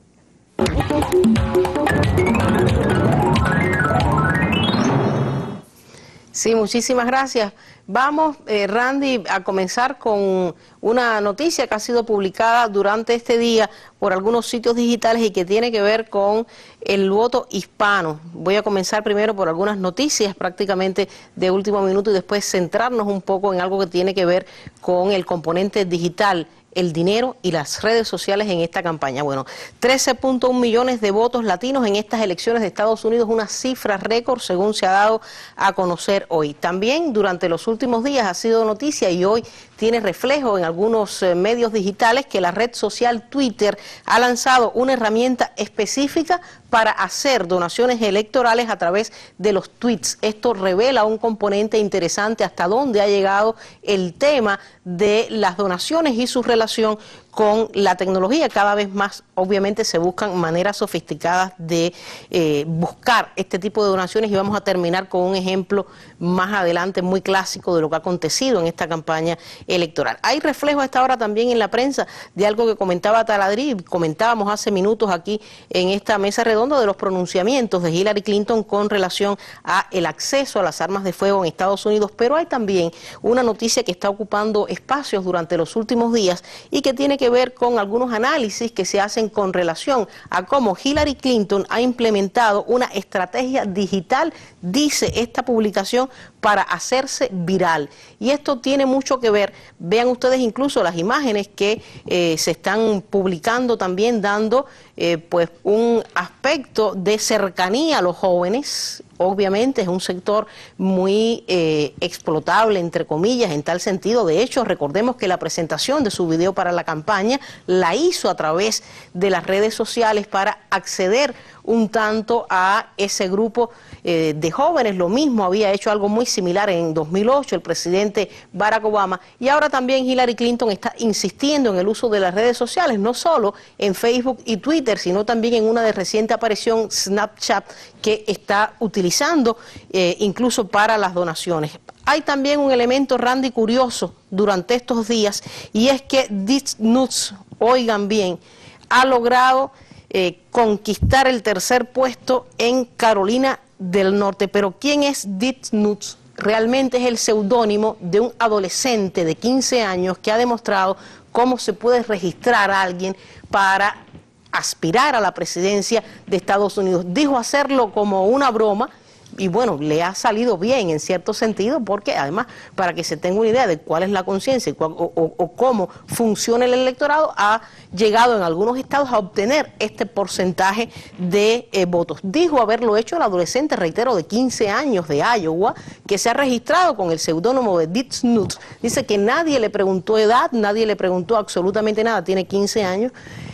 Sí, muchísimas gracias. Vamos, eh, Randy, a comenzar con una noticia que ha sido publicada durante este día por algunos sitios digitales y que tiene que ver con el voto hispano. Voy a comenzar primero por algunas noticias prácticamente de último minuto y después centrarnos un poco en algo que tiene que ver con el componente digital, el dinero y las redes sociales en esta campaña. Bueno, trece punto uno millones de votos latinos en estas elecciones de Estados Unidos, una cifra récord según se ha dado a conocer hoy. También durante los últimos días ha sido noticia y hoy tiene reflejo en algunos eh, medios digitales que la red social Twitter ha lanzado una herramienta específica para hacer donaciones electorales a través de los tweets. Esto revela un componente interesante hasta dónde ha llegado el tema de las donaciones y su relación con la tecnología. Cada vez más, obviamente, se buscan maneras sofisticadas de eh, buscar este tipo de donaciones y vamos a terminar con un ejemplo más adelante muy clásico de lo que ha acontecido en esta campaña electoral. Hay reflejo a esta hora también en la prensa de algo que comentaba Taladrí, comentábamos hace minutos aquí en esta mesa redonda de los pronunciamientos de Hillary Clinton con relación a el acceso a las armas de fuego en Estados Unidos, pero hay también una noticia que está ocupando espacios durante los últimos días y que tiene que ver con algunos análisis que se hacen con relación a cómo Hillary Clinton ha implementado una estrategia digital, dice esta publicación, para hacerse viral. Y esto tiene mucho que ver, vean ustedes incluso las imágenes que eh, se están publicando también dando eh, pues un aspecto de cercanía a los jóvenes. Obviamente es un sector muy eh, explotable, entre comillas, en tal sentido. De hecho, recordemos que la presentación de su video para la campaña la hizo a través de las redes sociales para acceder un tanto a ese grupo eh, de jóvenes. Lo mismo había hecho algo muy similar en dos mil ocho el presidente Barack Obama, y ahora también Hillary Clinton está insistiendo en el uso de las redes sociales, no solo en Facebook y Twitter, sino también en una de reciente aparición, Snapchat, que está utilizando eh, incluso para las donaciones. Hay también un elemento, Randy, curioso durante estos días, y es que Dick Nuts, oigan bien, ha logrado eh, conquistar el tercer puesto en Carolina del Norte. Pero ¿quién es Dick Nuts? Realmente es el seudónimo de un adolescente de quince años que ha demostrado cómo se puede registrar a alguien para aspirar a la presidencia de Estados Unidos. Dijo hacerlo como una broma y bueno, le ha salido bien en cierto sentido, porque además, para que se tenga una idea de cuál es la conciencia o, o, o cómo funciona el electorado, ha llegado en algunos estados a obtener este porcentaje de eh, votos. Dijo haberlo hecho el adolescente, reitero, de quince años de Iowa, que se ha registrado con el seudónimo de Dick Nuts. Dice que nadie le preguntó edad, nadie le preguntó absolutamente nada, tiene quince años.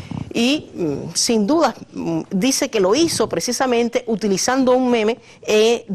Y mm, sin duda mm, dice que lo hizo precisamente utilizando un meme eh, de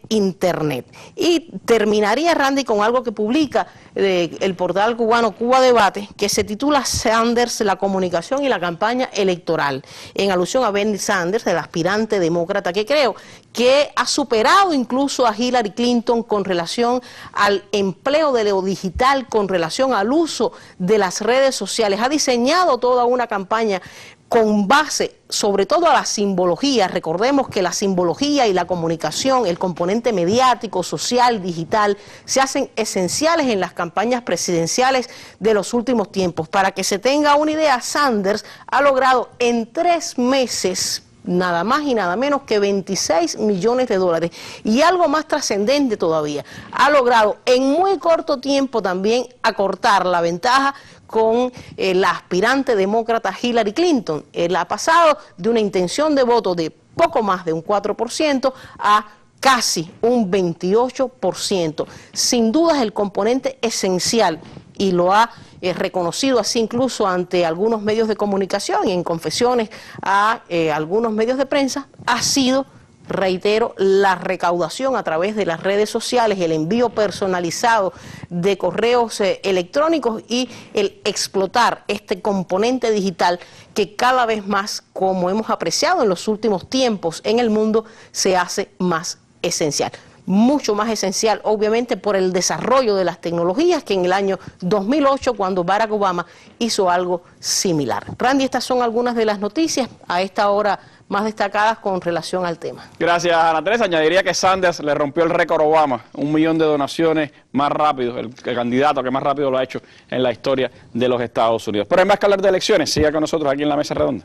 Internet. Y terminaría, Randy, con algo que publica eh, el portal cubano Cuba Debate, que se titula Sanders, la comunicación y la campaña electoral, en alusión a Bernie Sanders, el aspirante demócrata, que creo que ha superado incluso a Hillary Clinton con relación al empleo de lo digital, con relación al uso de las redes sociales. Ha diseñado toda una campaña con base sobre todo a la simbología. Recordemos que la simbología y la comunicación, el componente mediático, social, digital, se hacen esenciales en las campañas presidenciales de los últimos tiempos. Para que se tenga una idea, Sanders ha logrado en tres meses nada más y nada menos que veintiséis millones de dólares. Y algo más trascendente todavía, ha logrado en muy corto tiempo también acortar la ventaja con eh, la aspirante demócrata Hillary Clinton. Él ha pasado de una intención de voto de poco más de un cuatro por ciento a casi un veintiocho por ciento. Sin duda es el componente esencial, y lo ha eh, reconocido así incluso ante algunos medios de comunicación y en confesiones a eh, algunos medios de prensa, ha sido, reitero, la recaudación a través de las redes sociales, el envío personalizado de correos eh, electrónicos y el explotar este componente digital que cada vez más, como hemos apreciado en los últimos tiempos en el mundo, se hace más esencial. Mucho más esencial, obviamente, por el desarrollo de las tecnologías que en el año dos mil ocho, cuando Barack Obama hizo algo similar. Randy, estas son algunas de las noticias a esta hora más destacadas con relación al tema. Gracias, Ana Teresa. Añadiría que Sanders le rompió el récord Obama, un millón de donaciones más rápido, el, el candidato que más rápido lo ha hecho en la historia de los Estados Unidos. Pero hay más que hablar de elecciones. Siga con nosotros aquí en la Mesa Redonda.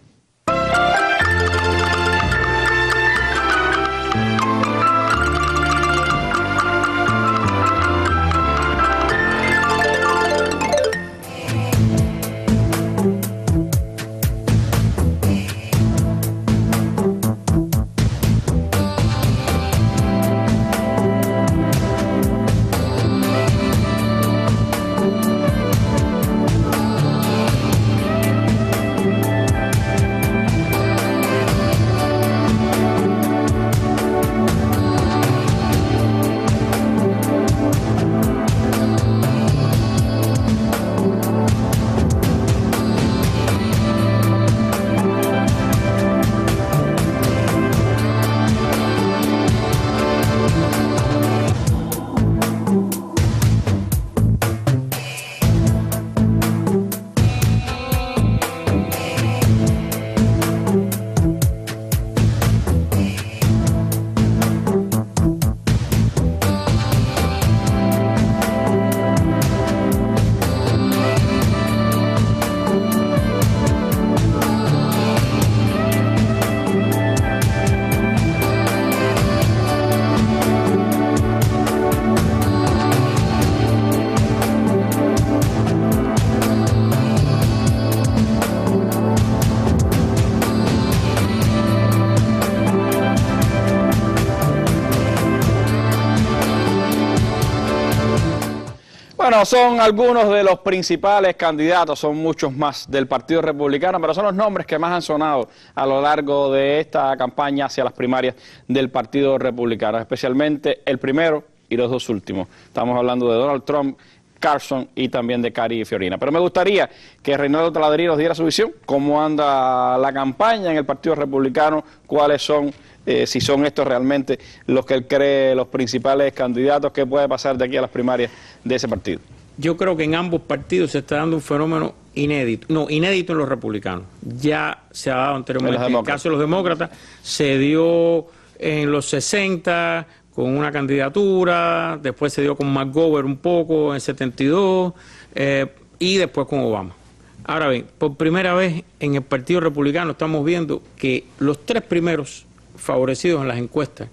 Bueno, son algunos de los principales candidatos, son muchos más del Partido Republicano, pero son los nombres que más han sonado a lo largo de esta campaña hacia las primarias del Partido Republicano, especialmente el primero y los dos últimos. Estamos hablando de Donald Trump, Carson y también de Cari Fiorina. Pero me gustaría que Reinaldo Talaverí nos diera su visión, cómo anda la campaña en el Partido Republicano, cuáles son, eh, si son estos realmente los que él cree los principales candidatos, qué puede pasar de aquí a las primarias de ese partido. Yo creo que en ambos partidos se está dando un fenómeno inédito, no, inédito en los republicanos. Ya se ha dado anteriormente, en el caso de los demócratas, se dio en los sesenta con una candidatura, después se dio con McGovern un poco en el setenta y dos eh, y después con Obama. Ahora bien, por primera vez en el Partido Republicano estamos viendo que los tres primeros favorecidos en las encuestas,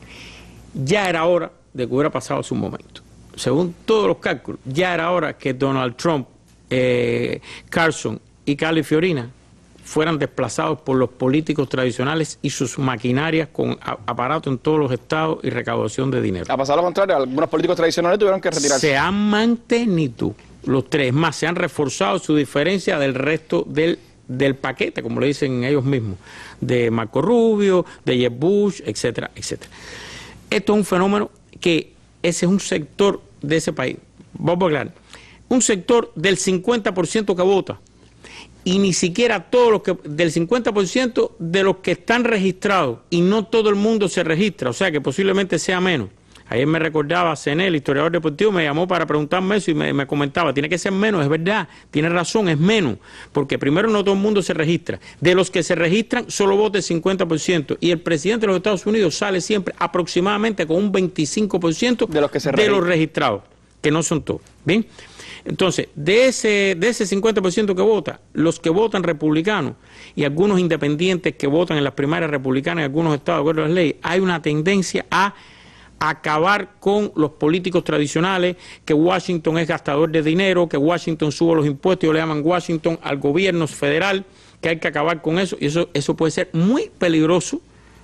ya era hora de que hubiera pasado su momento. Según todos los cálculos, ya era hora que Donald Trump, eh, Carson y Cari Fiorina fueran desplazados por los políticos tradicionales y sus maquinarias con aparatos en todos los estados y recaudación de dinero. A pasar lo contrario, algunos políticos tradicionales tuvieron que retirarse. Se han mantenido los tres, más se han reforzado su diferencia del resto del, del paquete, como le dicen ellos mismos, de Marco Rubio, de Jeb Bush, etcétera, etcétera. Esto es un fenómeno que ese es un sector de ese país. Vamos a aclarar. Un sector del cincuenta por ciento que vota. Y ni siquiera todos los que, del cincuenta por ciento de los que están registrados, y no todo el mundo se registra, o sea que posiblemente sea menos. Ayer me recordaba Cené, el historiador deportivo, me llamó para preguntarme eso y me, me comentaba, tiene que ser menos, es verdad, tiene razón, es menos, porque primero no todo el mundo se registra. De los que se registran, solo vota el cincuenta por ciento, y el presidente de los Estados Unidos sale siempre aproximadamente con un veinticinco por ciento de los, que se de los registrados, que no son todos. ¿Bien? Entonces, de ese, de ese cincuenta por ciento que vota, los que votan republicanos y algunos independientes que votan en las primarias republicanas en algunos estados de acuerdo a las leyes, hay una tendencia a acabar con los políticos tradicionales, que Washington es gastador de dinero, que Washington sube los impuestos, y le llaman Washington al gobierno federal, que hay que acabar con eso, y eso, eso puede ser muy peligroso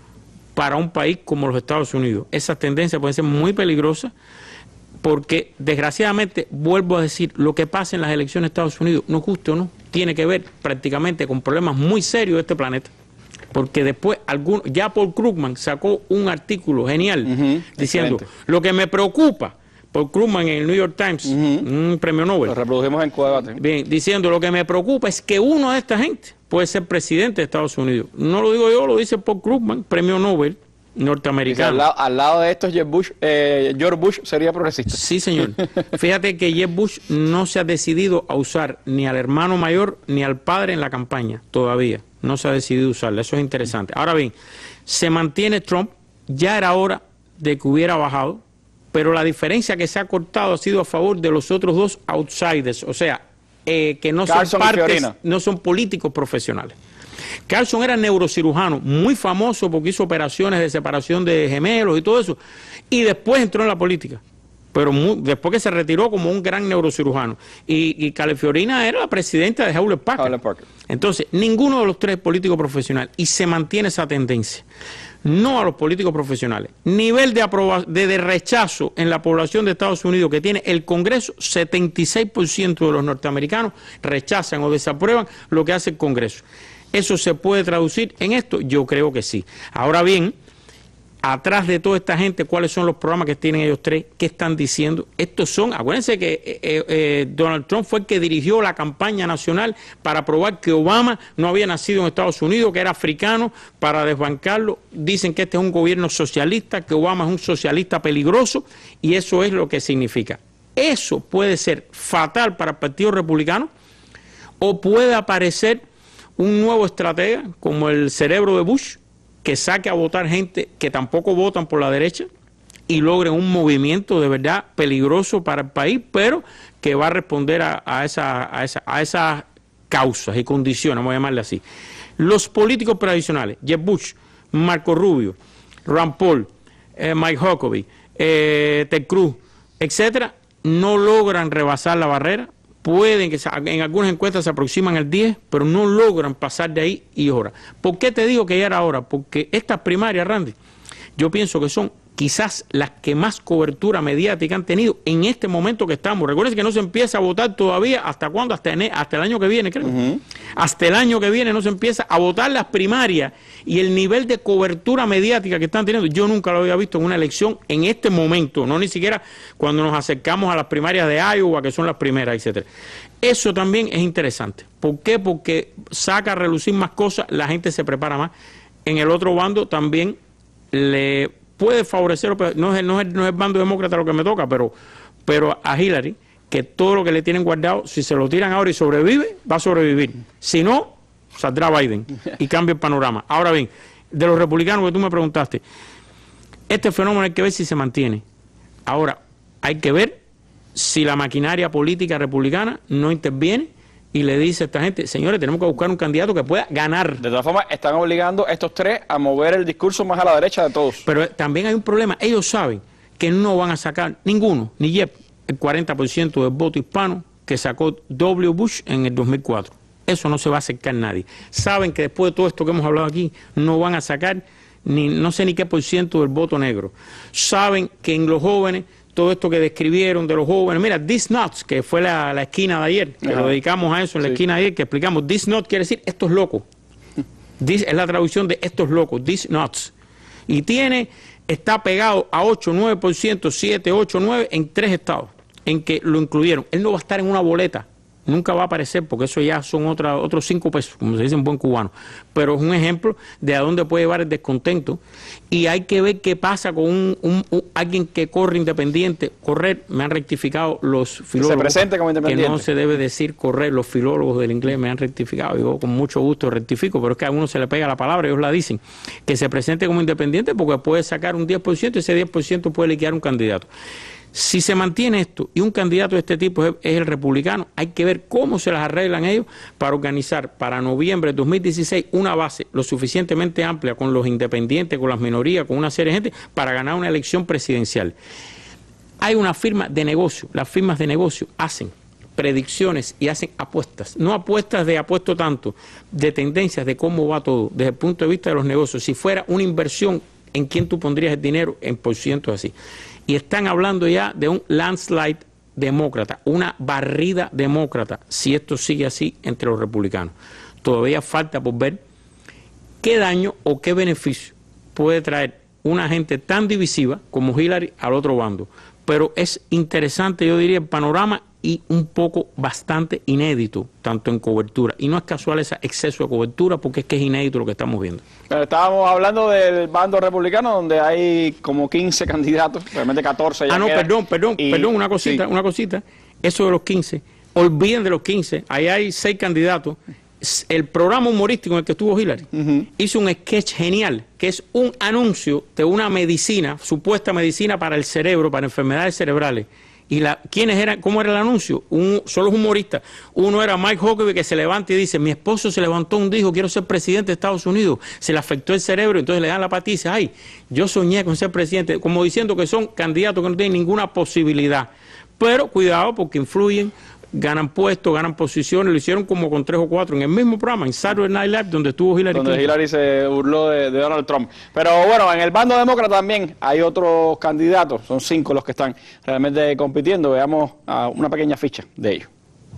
para un país como los Estados Unidos. Esas tendencias pueden ser muy peligrosas, porque desgraciadamente, vuelvo a decir, lo que pasa en las elecciones de Estados Unidos, no guste o no, tiene que ver prácticamente con problemas muy serios de este planeta. Porque después, algún, ya Paul Krugman sacó un artículo genial uh-huh, diciendo, excelente. Lo que me preocupa, Paul Krugman en el New York Times, uh-huh. un premio Nobel. Lo reprodujimos en Codebate. Bien, diciendo, lo que me preocupa es que uno de esta gente puede ser presidente de Estados Unidos. No lo digo yo, lo dice Paul Krugman, premio Nobel norteamericano. Al lado, al lado de estos, Jeb Bush, eh, George Bush sería progresista. Sí, señor. Fíjate que Jeb Bush no se ha decidido a usar ni al hermano mayor ni al padre en la campaña, todavía. No se ha decidido usarla, eso es interesante. Ahora bien, se mantiene Trump, ya era hora de que hubiera bajado, pero la diferencia que se ha cortado ha sido a favor de los otros dos outsiders, o sea, eh, que no son, partes, no son políticos profesionales. Carlson era neurocirujano, muy famoso porque hizo operaciones de separación de gemelos y todo eso, y después entró en la política. Pero muy, después que se retiró como un gran neurocirujano. Y, y Califiorina era la presidenta de Hewlett Packard. Packard. Entonces, ninguno de los tres políticos profesionales, y se mantiene esa tendencia. No a los políticos profesionales. Nivel de, aproba de, de rechazo en la población de Estados Unidos que tiene el Congreso, setenta y seis por ciento de los norteamericanos rechazan o desaprueban lo que hace el Congreso. ¿Eso se puede traducir en esto? Yo creo que sí. Ahora bien, atrás de toda esta gente, ¿cuáles son los programas que tienen ellos tres? ¿Qué están diciendo? Estos son, acuérdense que eh, eh, Donald Trump fue el que dirigió la campaña nacional para probar que Obama no había nacido en Estados Unidos, que era africano, para desbancarlo. Dicen que este es un gobierno socialista, que Obama es un socialista peligroso, y eso es lo que significa. Eso puede ser fatal para el Partido Republicano, o puede aparecer un nuevo estratega, como el cerebro de Bush, que saque a votar gente que tampoco votan por la derecha y logren un movimiento de verdad peligroso para el país, pero que va a responder a, a, esa, a, esa, a esas causas y condiciones, vamos a llamarle así. Los políticos tradicionales, Jeb Bush, Marco Rubio, Rand Paul, eh, Mike Huckabee, eh, Ted Cruz, etcétera, no logran rebasar la barrera. Pueden que en algunas encuestas se aproximan al diez, pero no logran pasar de ahí y ahora. ¿Por qué te digo que ya era hora? Porque estas primarias, Randy, yo pienso que son quizás las que más cobertura mediática han tenido en este momento que estamos. Recuerden que no se empieza a votar todavía, ¿hasta cuándo? Hasta, hasta el año que viene, creo. Uh-huh. Hasta el año que viene no se empieza a votar las primarias, y el nivel de cobertura mediática que están teniendo, yo nunca lo había visto en una elección en este momento, no ni siquiera cuando nos acercamos a las primarias de Iowa, que son las primeras, etcétera. Eso también es interesante. ¿Por qué? Porque saca a relucir más cosas, la gente se prepara más. En el otro bando también le puede favorecer, no es, no, es, no es el bando demócrata lo que me toca, pero, pero a Hillary, que todo lo que le tienen guardado, si se lo tiran ahora y sobrevive, va a sobrevivir. Si no, saldrá Biden y cambia el panorama. Ahora bien, de los republicanos que tú me preguntaste, este fenómeno hay que ver si se mantiene. Ahora, hay que ver si la maquinaria política republicana no interviene y le dice a esta gente, señores, tenemos que buscar un candidato que pueda ganar. De todas formas, están obligando a estos tres a mover el discurso más a la derecha de todos. Pero también hay un problema. Ellos saben que no van a sacar ninguno, ni Jeb, el cuarenta por ciento del voto hispano que sacó W. Bush en el dos mil cuatro. Eso no se va a acercar nadie. Saben que después de todo esto que hemos hablado aquí, no van a sacar ni no sé ni qué por ciento del voto negro. Saben que en los jóvenes, todo esto que describieron de los jóvenes, mira, These Nuts, que fue la, la esquina de ayer, que Ajá. lo dedicamos a eso en la sí. esquina de ayer, que explicamos, These Nuts quiere decir estos locos. This es la traducción de estos locos, These Nuts. Y tiene está pegado a ocho, nueve por ciento, siete, ocho, nueve en tres estados en que lo incluyeron. Él no va a estar en una boleta, nunca va a aparecer porque eso ya son otra, otros cinco pesos, como se dice en buen cubano. Pero es un ejemplo de a dónde puede llevar el descontento y hay que ver qué pasa con un, un, un, alguien que corre independiente. Correr, me han rectificado los filólogos. Se presente como independiente. Que no se debe decir correr, los filólogos del inglés me han rectificado. Yo con mucho gusto rectifico, pero es que a uno se le pega la palabra, ellos la dicen. Que se presente como independiente porque puede sacar un diez por ciento y ese diez por ciento puede liquidar un candidato. Si se mantiene esto y un candidato de este tipo es, es el republicano, hay que ver cómo se las arreglan ellos para organizar para noviembre de dos mil dieciséis una base lo suficientemente amplia con los independientes, con las minorías, con una serie de gente para ganar una elección presidencial. Hay una firma de negocio, las firmas de negocio hacen predicciones y hacen apuestas, no apuestas de apuesto tanto, de tendencias de cómo va todo, desde el punto de vista de los negocios. Si fuera una inversión, ¿en quién tú pondrías el dinero? En por ciento así. Y están hablando ya de un landslide demócrata, una barrida demócrata, si esto sigue así entre los republicanos. Todavía falta por ver qué daño o qué beneficio puede traer una gente tan divisiva como Hillary al otro bando. Pero es interesante, yo diría, el panorama y un poco bastante inédito, tanto en cobertura. Y no es casual ese exceso de cobertura, porque es que es inédito lo que estamos viendo. Pero estábamos hablando del bando republicano, donde hay como quince candidatos, realmente catorce ya Ah, no, quedan. perdón, perdón, Y, perdón, una cosita, sí. una cosita. Eso de los quince, olviden de los quince, ahí hay seis candidatos. El programa humorístico en el que estuvo Hillary uh-huh. hizo un sketch genial, que es un anuncio de una medicina, supuesta medicina para el cerebro, para enfermedades cerebrales. ¿Y la, quiénes eran? ¿Cómo era el anuncio? Un, solo es humorista. Uno era Mike Huckabee, que se levanta y dice: mi esposo se levantó un día y dijo, quiero ser presidente de Estados Unidos. Se le afectó el cerebro, entonces le dan la pata y dice: ay, yo soñé con ser presidente. Como diciendo que son candidatos que no tienen ninguna posibilidad. Pero cuidado, porque influyen, ganan puestos, ganan posiciones. Lo hicieron como con tres o cuatro en el mismo programa, en Saturday Night Live, donde estuvo Hillary Donde Clinton. Hillary se burló de, de Donald Trump. Pero bueno, en el bando demócrata también hay otros candidatos, son cinco los que están realmente compitiendo. Veamos uh, una pequeña ficha de ellos.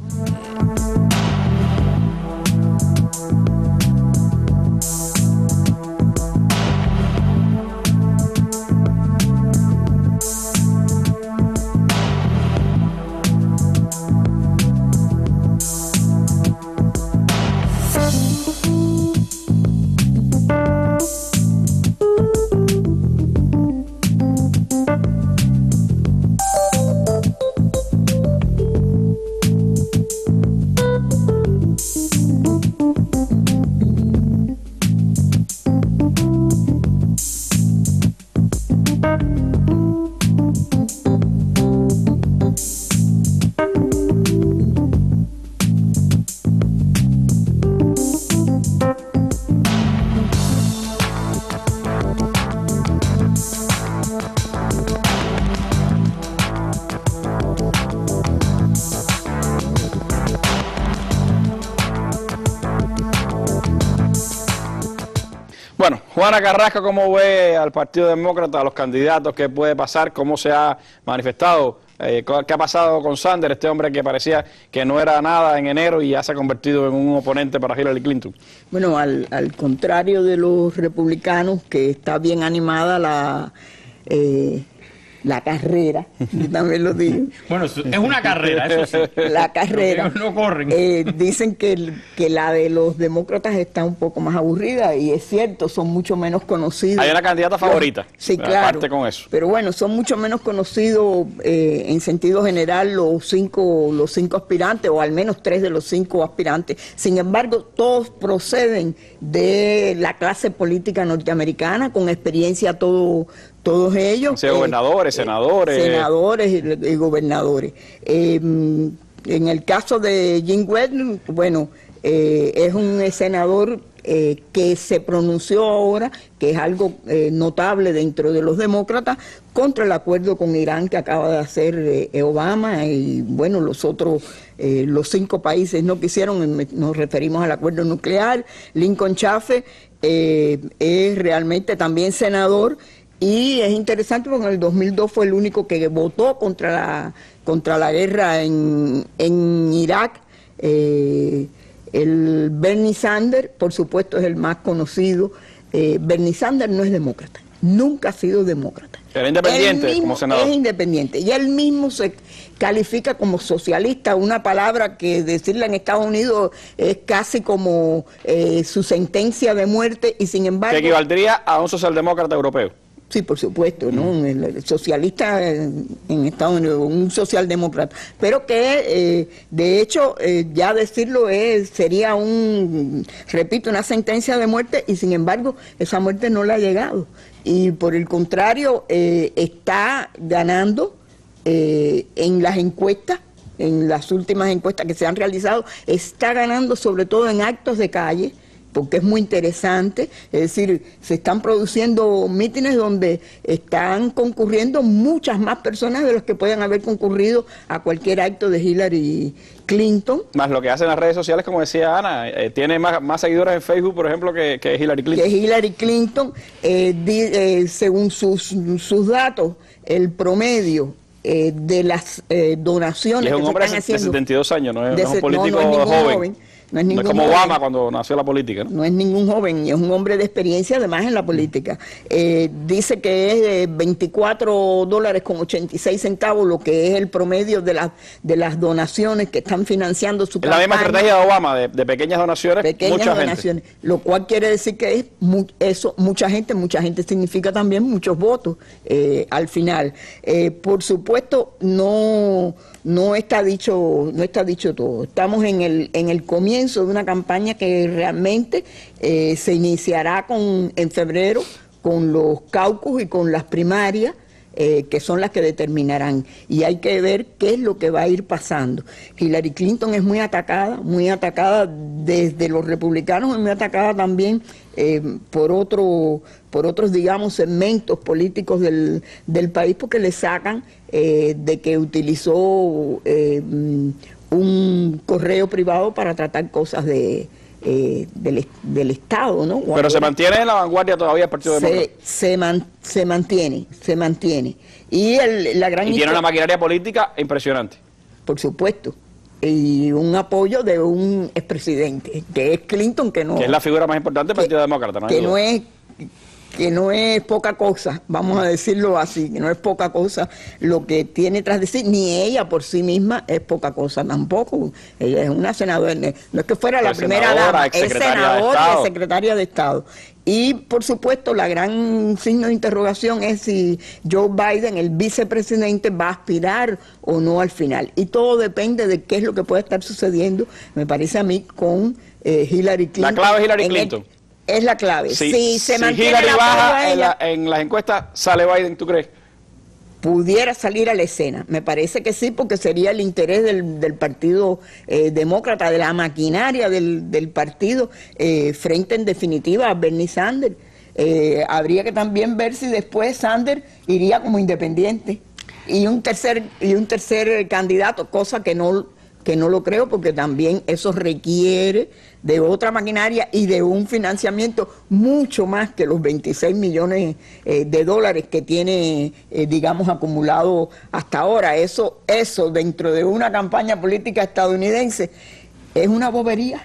Bueno, Juana Carrasco, ¿cómo ve al Partido Demócrata, a los candidatos? ¿Qué puede pasar? ¿Cómo se ha manifestado? Eh, ¿Qué ha pasado con Sanders, este hombre que parecía que no era nada en enero y ya se ha convertido en un oponente para Hillary Clinton? Bueno, al, al contrario de los republicanos, que está bien animada la... Eh, la carrera, yo también lo digo. Bueno, es una carrera, eso sí. La carrera. Ellos no corren. Eh, dicen que, que la de los demócratas está un poco más aburrida, y es cierto, son mucho menos conocidos. Hay una candidata favorita. Sí, claro. Aparte con eso. Pero bueno, son mucho menos conocidos eh, en sentido general los cinco, los cinco aspirantes, o al menos tres de los cinco aspirantes. Sin embargo, todos proceden de la clase política norteamericana, con experiencia todo... Todos ellos. Sí, gobernadores, eh, senadores. Senadores y, y gobernadores. Eh, en el caso de Jim Webb, bueno, eh, es un senador eh, que se pronunció ahora, que es algo eh, notable dentro de los demócratas, contra el acuerdo con Irán que acaba de hacer eh, Obama y, bueno, los otros, eh, los cinco países no quisieron, nos referimos al acuerdo nuclear. Lincoln Chafee eh, es realmente también senador. Y es interesante porque en el dos mil dos fue el único que votó contra la, contra la guerra en, en Irak. Eh, el Bernie Sanders, por supuesto, es el más conocido. Eh, Bernie Sanders no es demócrata. nunca ha sido demócrata. Era independiente Él mismo como senador. Es independiente y él mismo se califica como socialista, una palabra que decirla en Estados Unidos es casi como eh, su sentencia de muerte, y sin embargo... Que equivaldría a un socialdemócrata europeo. Sí, por supuesto, ¿no? El, el socialista en, en Estados Unidos, un socialdemócrata, pero que eh, de hecho eh, ya decirlo es, sería un, repito, una sentencia de muerte, y sin embargo esa muerte no le ha llegado, y por el contrario eh, está ganando eh, en las encuestas, en las últimas encuestas que se han realizado, está ganando sobre todo en actos de calle, porque es muy interesante, es decir, se están produciendo mítines donde están concurriendo muchas más personas de las que pueden haber concurrido a cualquier acto de Hillary Clinton. Más lo que hacen las redes sociales, como decía Ana, eh, tiene más, más seguidores en Facebook, por ejemplo, que, que Hillary Clinton. Que Hillary Clinton, eh, di, eh, según sus, sus datos, el promedio eh, de las eh, donaciones y es un que hombre se están haciendo... de setenta y dos años, no es, de no es un se, político no, no es joven. joven. No es, no es como joven. Obama cuando nació la política, ¿no? No es ningún joven, y es un hombre de experiencia además en la política. Eh, dice que es de veinticuatro dólares con ochenta y seis centavos lo que es el promedio de, la, de las donaciones que están financiando su campaña. campaña. Es la misma estrategia de Obama, de, de pequeñas donaciones, pequeñas mucha donaciones, gente. Lo cual quiere decir que es mu eso, mucha gente, mucha gente significa también muchos votos eh, al final. Eh, por supuesto, no... No está dicho, no está dicho todo. Estamos en el, en el comienzo de una campaña que realmente eh, se iniciará con, en febrero con los caucus y con las primarias, eh, que son las que determinarán. Y hay que ver qué es lo que va a ir pasando. Hillary Clinton es muy atacada, muy atacada desde los republicanos y muy atacada también eh, por otro, por otros, digamos, segmentos políticos del, del país, porque le sacan eh, de que utilizó eh, un correo privado para tratar cosas de... Eh, del, del Estado, ¿no? Pero se mantiene en la vanguardia todavía el Partido se, Demócrata. Se, man, se mantiene, se mantiene. Y el, la gran y tiene una maquinaria política impresionante. Por supuesto. Y un apoyo de un expresidente, que es Clinton, que no... Que es la figura más importante del Partido Demócrata, ¿no? Que no es... que no es poca cosa, vamos a decirlo así, que no es poca cosa lo que tiene tras de sí, ni ella por sí misma es poca cosa tampoco. Ella es una senadora, no es que fuera la primera dama, es senadora y secretaria de Estado. Y por supuesto la gran signo de interrogación es si Joe Biden, el vicepresidente, va a aspirar o no al final. Y todo depende de qué es lo que puede estar sucediendo, me parece a mí, con eh, Hillary Clinton. La clave es Hillary Clinton. Es la clave. Si, si se si mantiene Hillary la baja en, ella, la, en las encuestas, ¿sale Biden, tú crees? Pudiera salir a la escena. Me parece que sí, porque sería el interés del, del Partido eh, Demócrata, de la maquinaria del, del partido, eh, frente en definitiva a Bernie Sanders. Eh, habría que también ver si después Sanders iría como independiente. Y un tercer, y un tercer candidato, cosa que no... que no lo creo, porque también eso requiere de otra maquinaria y de un financiamiento mucho más que los veintiséis millones eh, de dólares que tiene, eh, digamos, acumulado hasta ahora. Eso, eso dentro de una campaña política estadounidense es una bobería.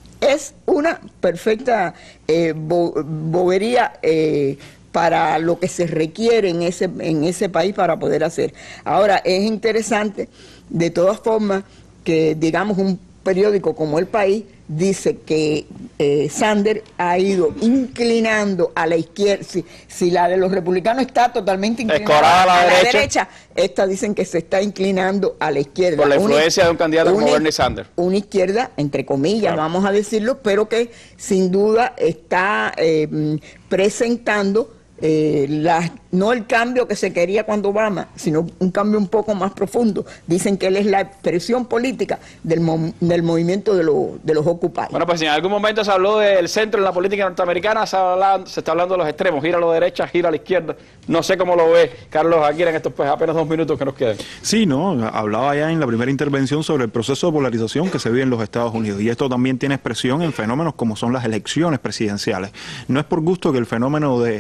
Es una perfecta eh, bo bobería eh, para lo que se requiere en ese, en ese país para poder hacer. Ahora, es interesante, de todas formas, que digamos un periódico como El País dice que eh, Sanders ha ido inclinando a la izquierda. Si, si la de los republicanos está totalmente inclinada a la, a la derecha, derecha, esta dicen que se está inclinando a la izquierda. Por la influencia una, de un candidato como Bernie Sanders. Una izquierda, entre comillas, claro, vamos a decirlo, pero que sin duda está eh, presentando Eh, la, no el cambio que se quería cuando Obama, sino un cambio un poco más profundo. Dicen que él es la expresión política del, mo del movimiento de, lo, de los Occupy. Bueno, pues si en algún momento se habló del centro en la política norteamericana, se, habla, se está hablando de los extremos, gira a la derecha, gira a la izquierda. No sé cómo lo ve Carlos aquí en estos pues apenas dos minutos que nos quedan. Sí, no, hablaba ya en la primera intervención sobre el proceso de polarización que se vive en los Estados Unidos, y esto también tiene expresión en fenómenos como son las elecciones presidenciales. No es por gusto que el fenómeno de eh,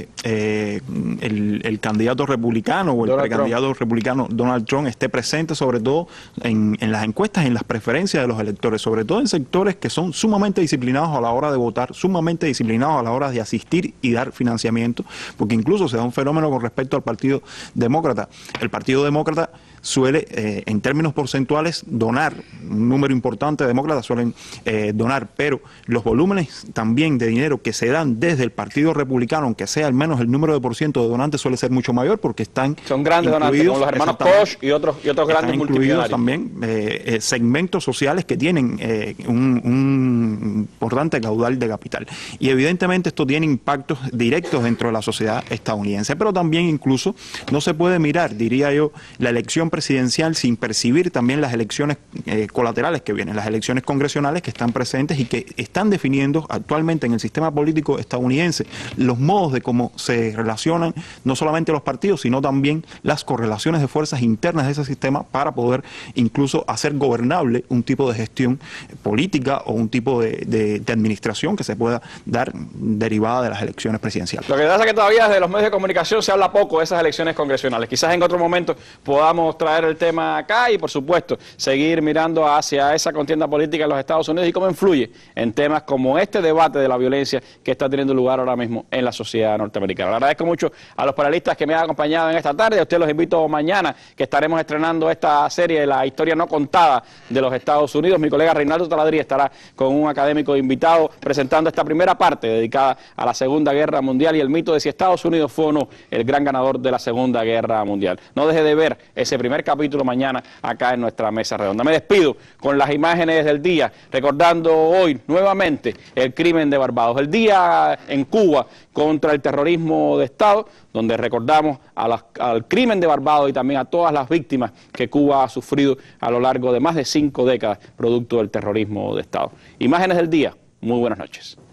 eh, el, el candidato republicano o el Donald precandidato Trump. republicano Donald Trump esté presente, sobre todo en, en las encuestas, en las preferencias de los electores, sobre todo en sectores que son sumamente disciplinados a la hora de votar, sumamente disciplinados a la hora de asistir y dar financiamiento, porque incluso se da un fenómeno con respecto al Partido Demócrata. El Partido Demócrata suele, eh, en términos porcentuales, donar, un número importante de demócratas suelen eh, donar, pero los volúmenes también de dinero que se dan desde el Partido Republicano, aunque sea al menos el número de por ciento de donantes suele ser mucho mayor, porque están son grandes donantes, como los hermanos Koch y otros, y otros grandes multimillonarios. También eh, eh, segmentos sociales que tienen eh, un, un importante caudal de capital. Y evidentemente esto tiene impactos directos dentro de la sociedad estadounidense, pero también incluso no se puede mirar, diría yo, la elección presidencial sin percibir también las elecciones eh, colaterales que vienen, las elecciones congresionales que están presentes y que están definiendo actualmente en el sistema político estadounidense los modos de cómo se relacionan no solamente los partidos, sino también las correlaciones de fuerzas internas de ese sistema para poder incluso hacer gobernable un tipo de gestión política o un tipo de, de, de administración que se pueda dar derivada de las elecciones presidenciales. Lo que pasa es que todavía desde los medios de comunicación se habla poco de esas elecciones congresionales. Quizás en otro momento podamos traer el tema acá y, por supuesto, seguir mirando hacia esa contienda política en los Estados Unidos y cómo influye en temas como este debate de la violencia que está teniendo lugar ahora mismo en la sociedad norteamericana. Le agradezco mucho a los panelistas que me han acompañado en esta tarde. A ustedes los invito mañana, que estaremos estrenando esta serie de la historia no contada de los Estados Unidos. Mi colega Reinaldo Taladrí estará con un académico invitado presentando esta primera parte dedicada a la Segunda Guerra Mundial y el mito de si Estados Unidos fue o no el gran ganador de la Segunda Guerra Mundial. No deje de ver ese primer capítulo mañana acá en nuestra mesa redonda. Me despido con las imágenes del día, recordando hoy nuevamente el crimen de Barbados, el día en Cuba contra el terrorismo de Estado, donde recordamos a las, al crimen de Barbados y también a todas las víctimas que Cuba ha sufrido a lo largo de más de cinco décadas producto del terrorismo de Estado. Imágenes del día, muy buenas noches.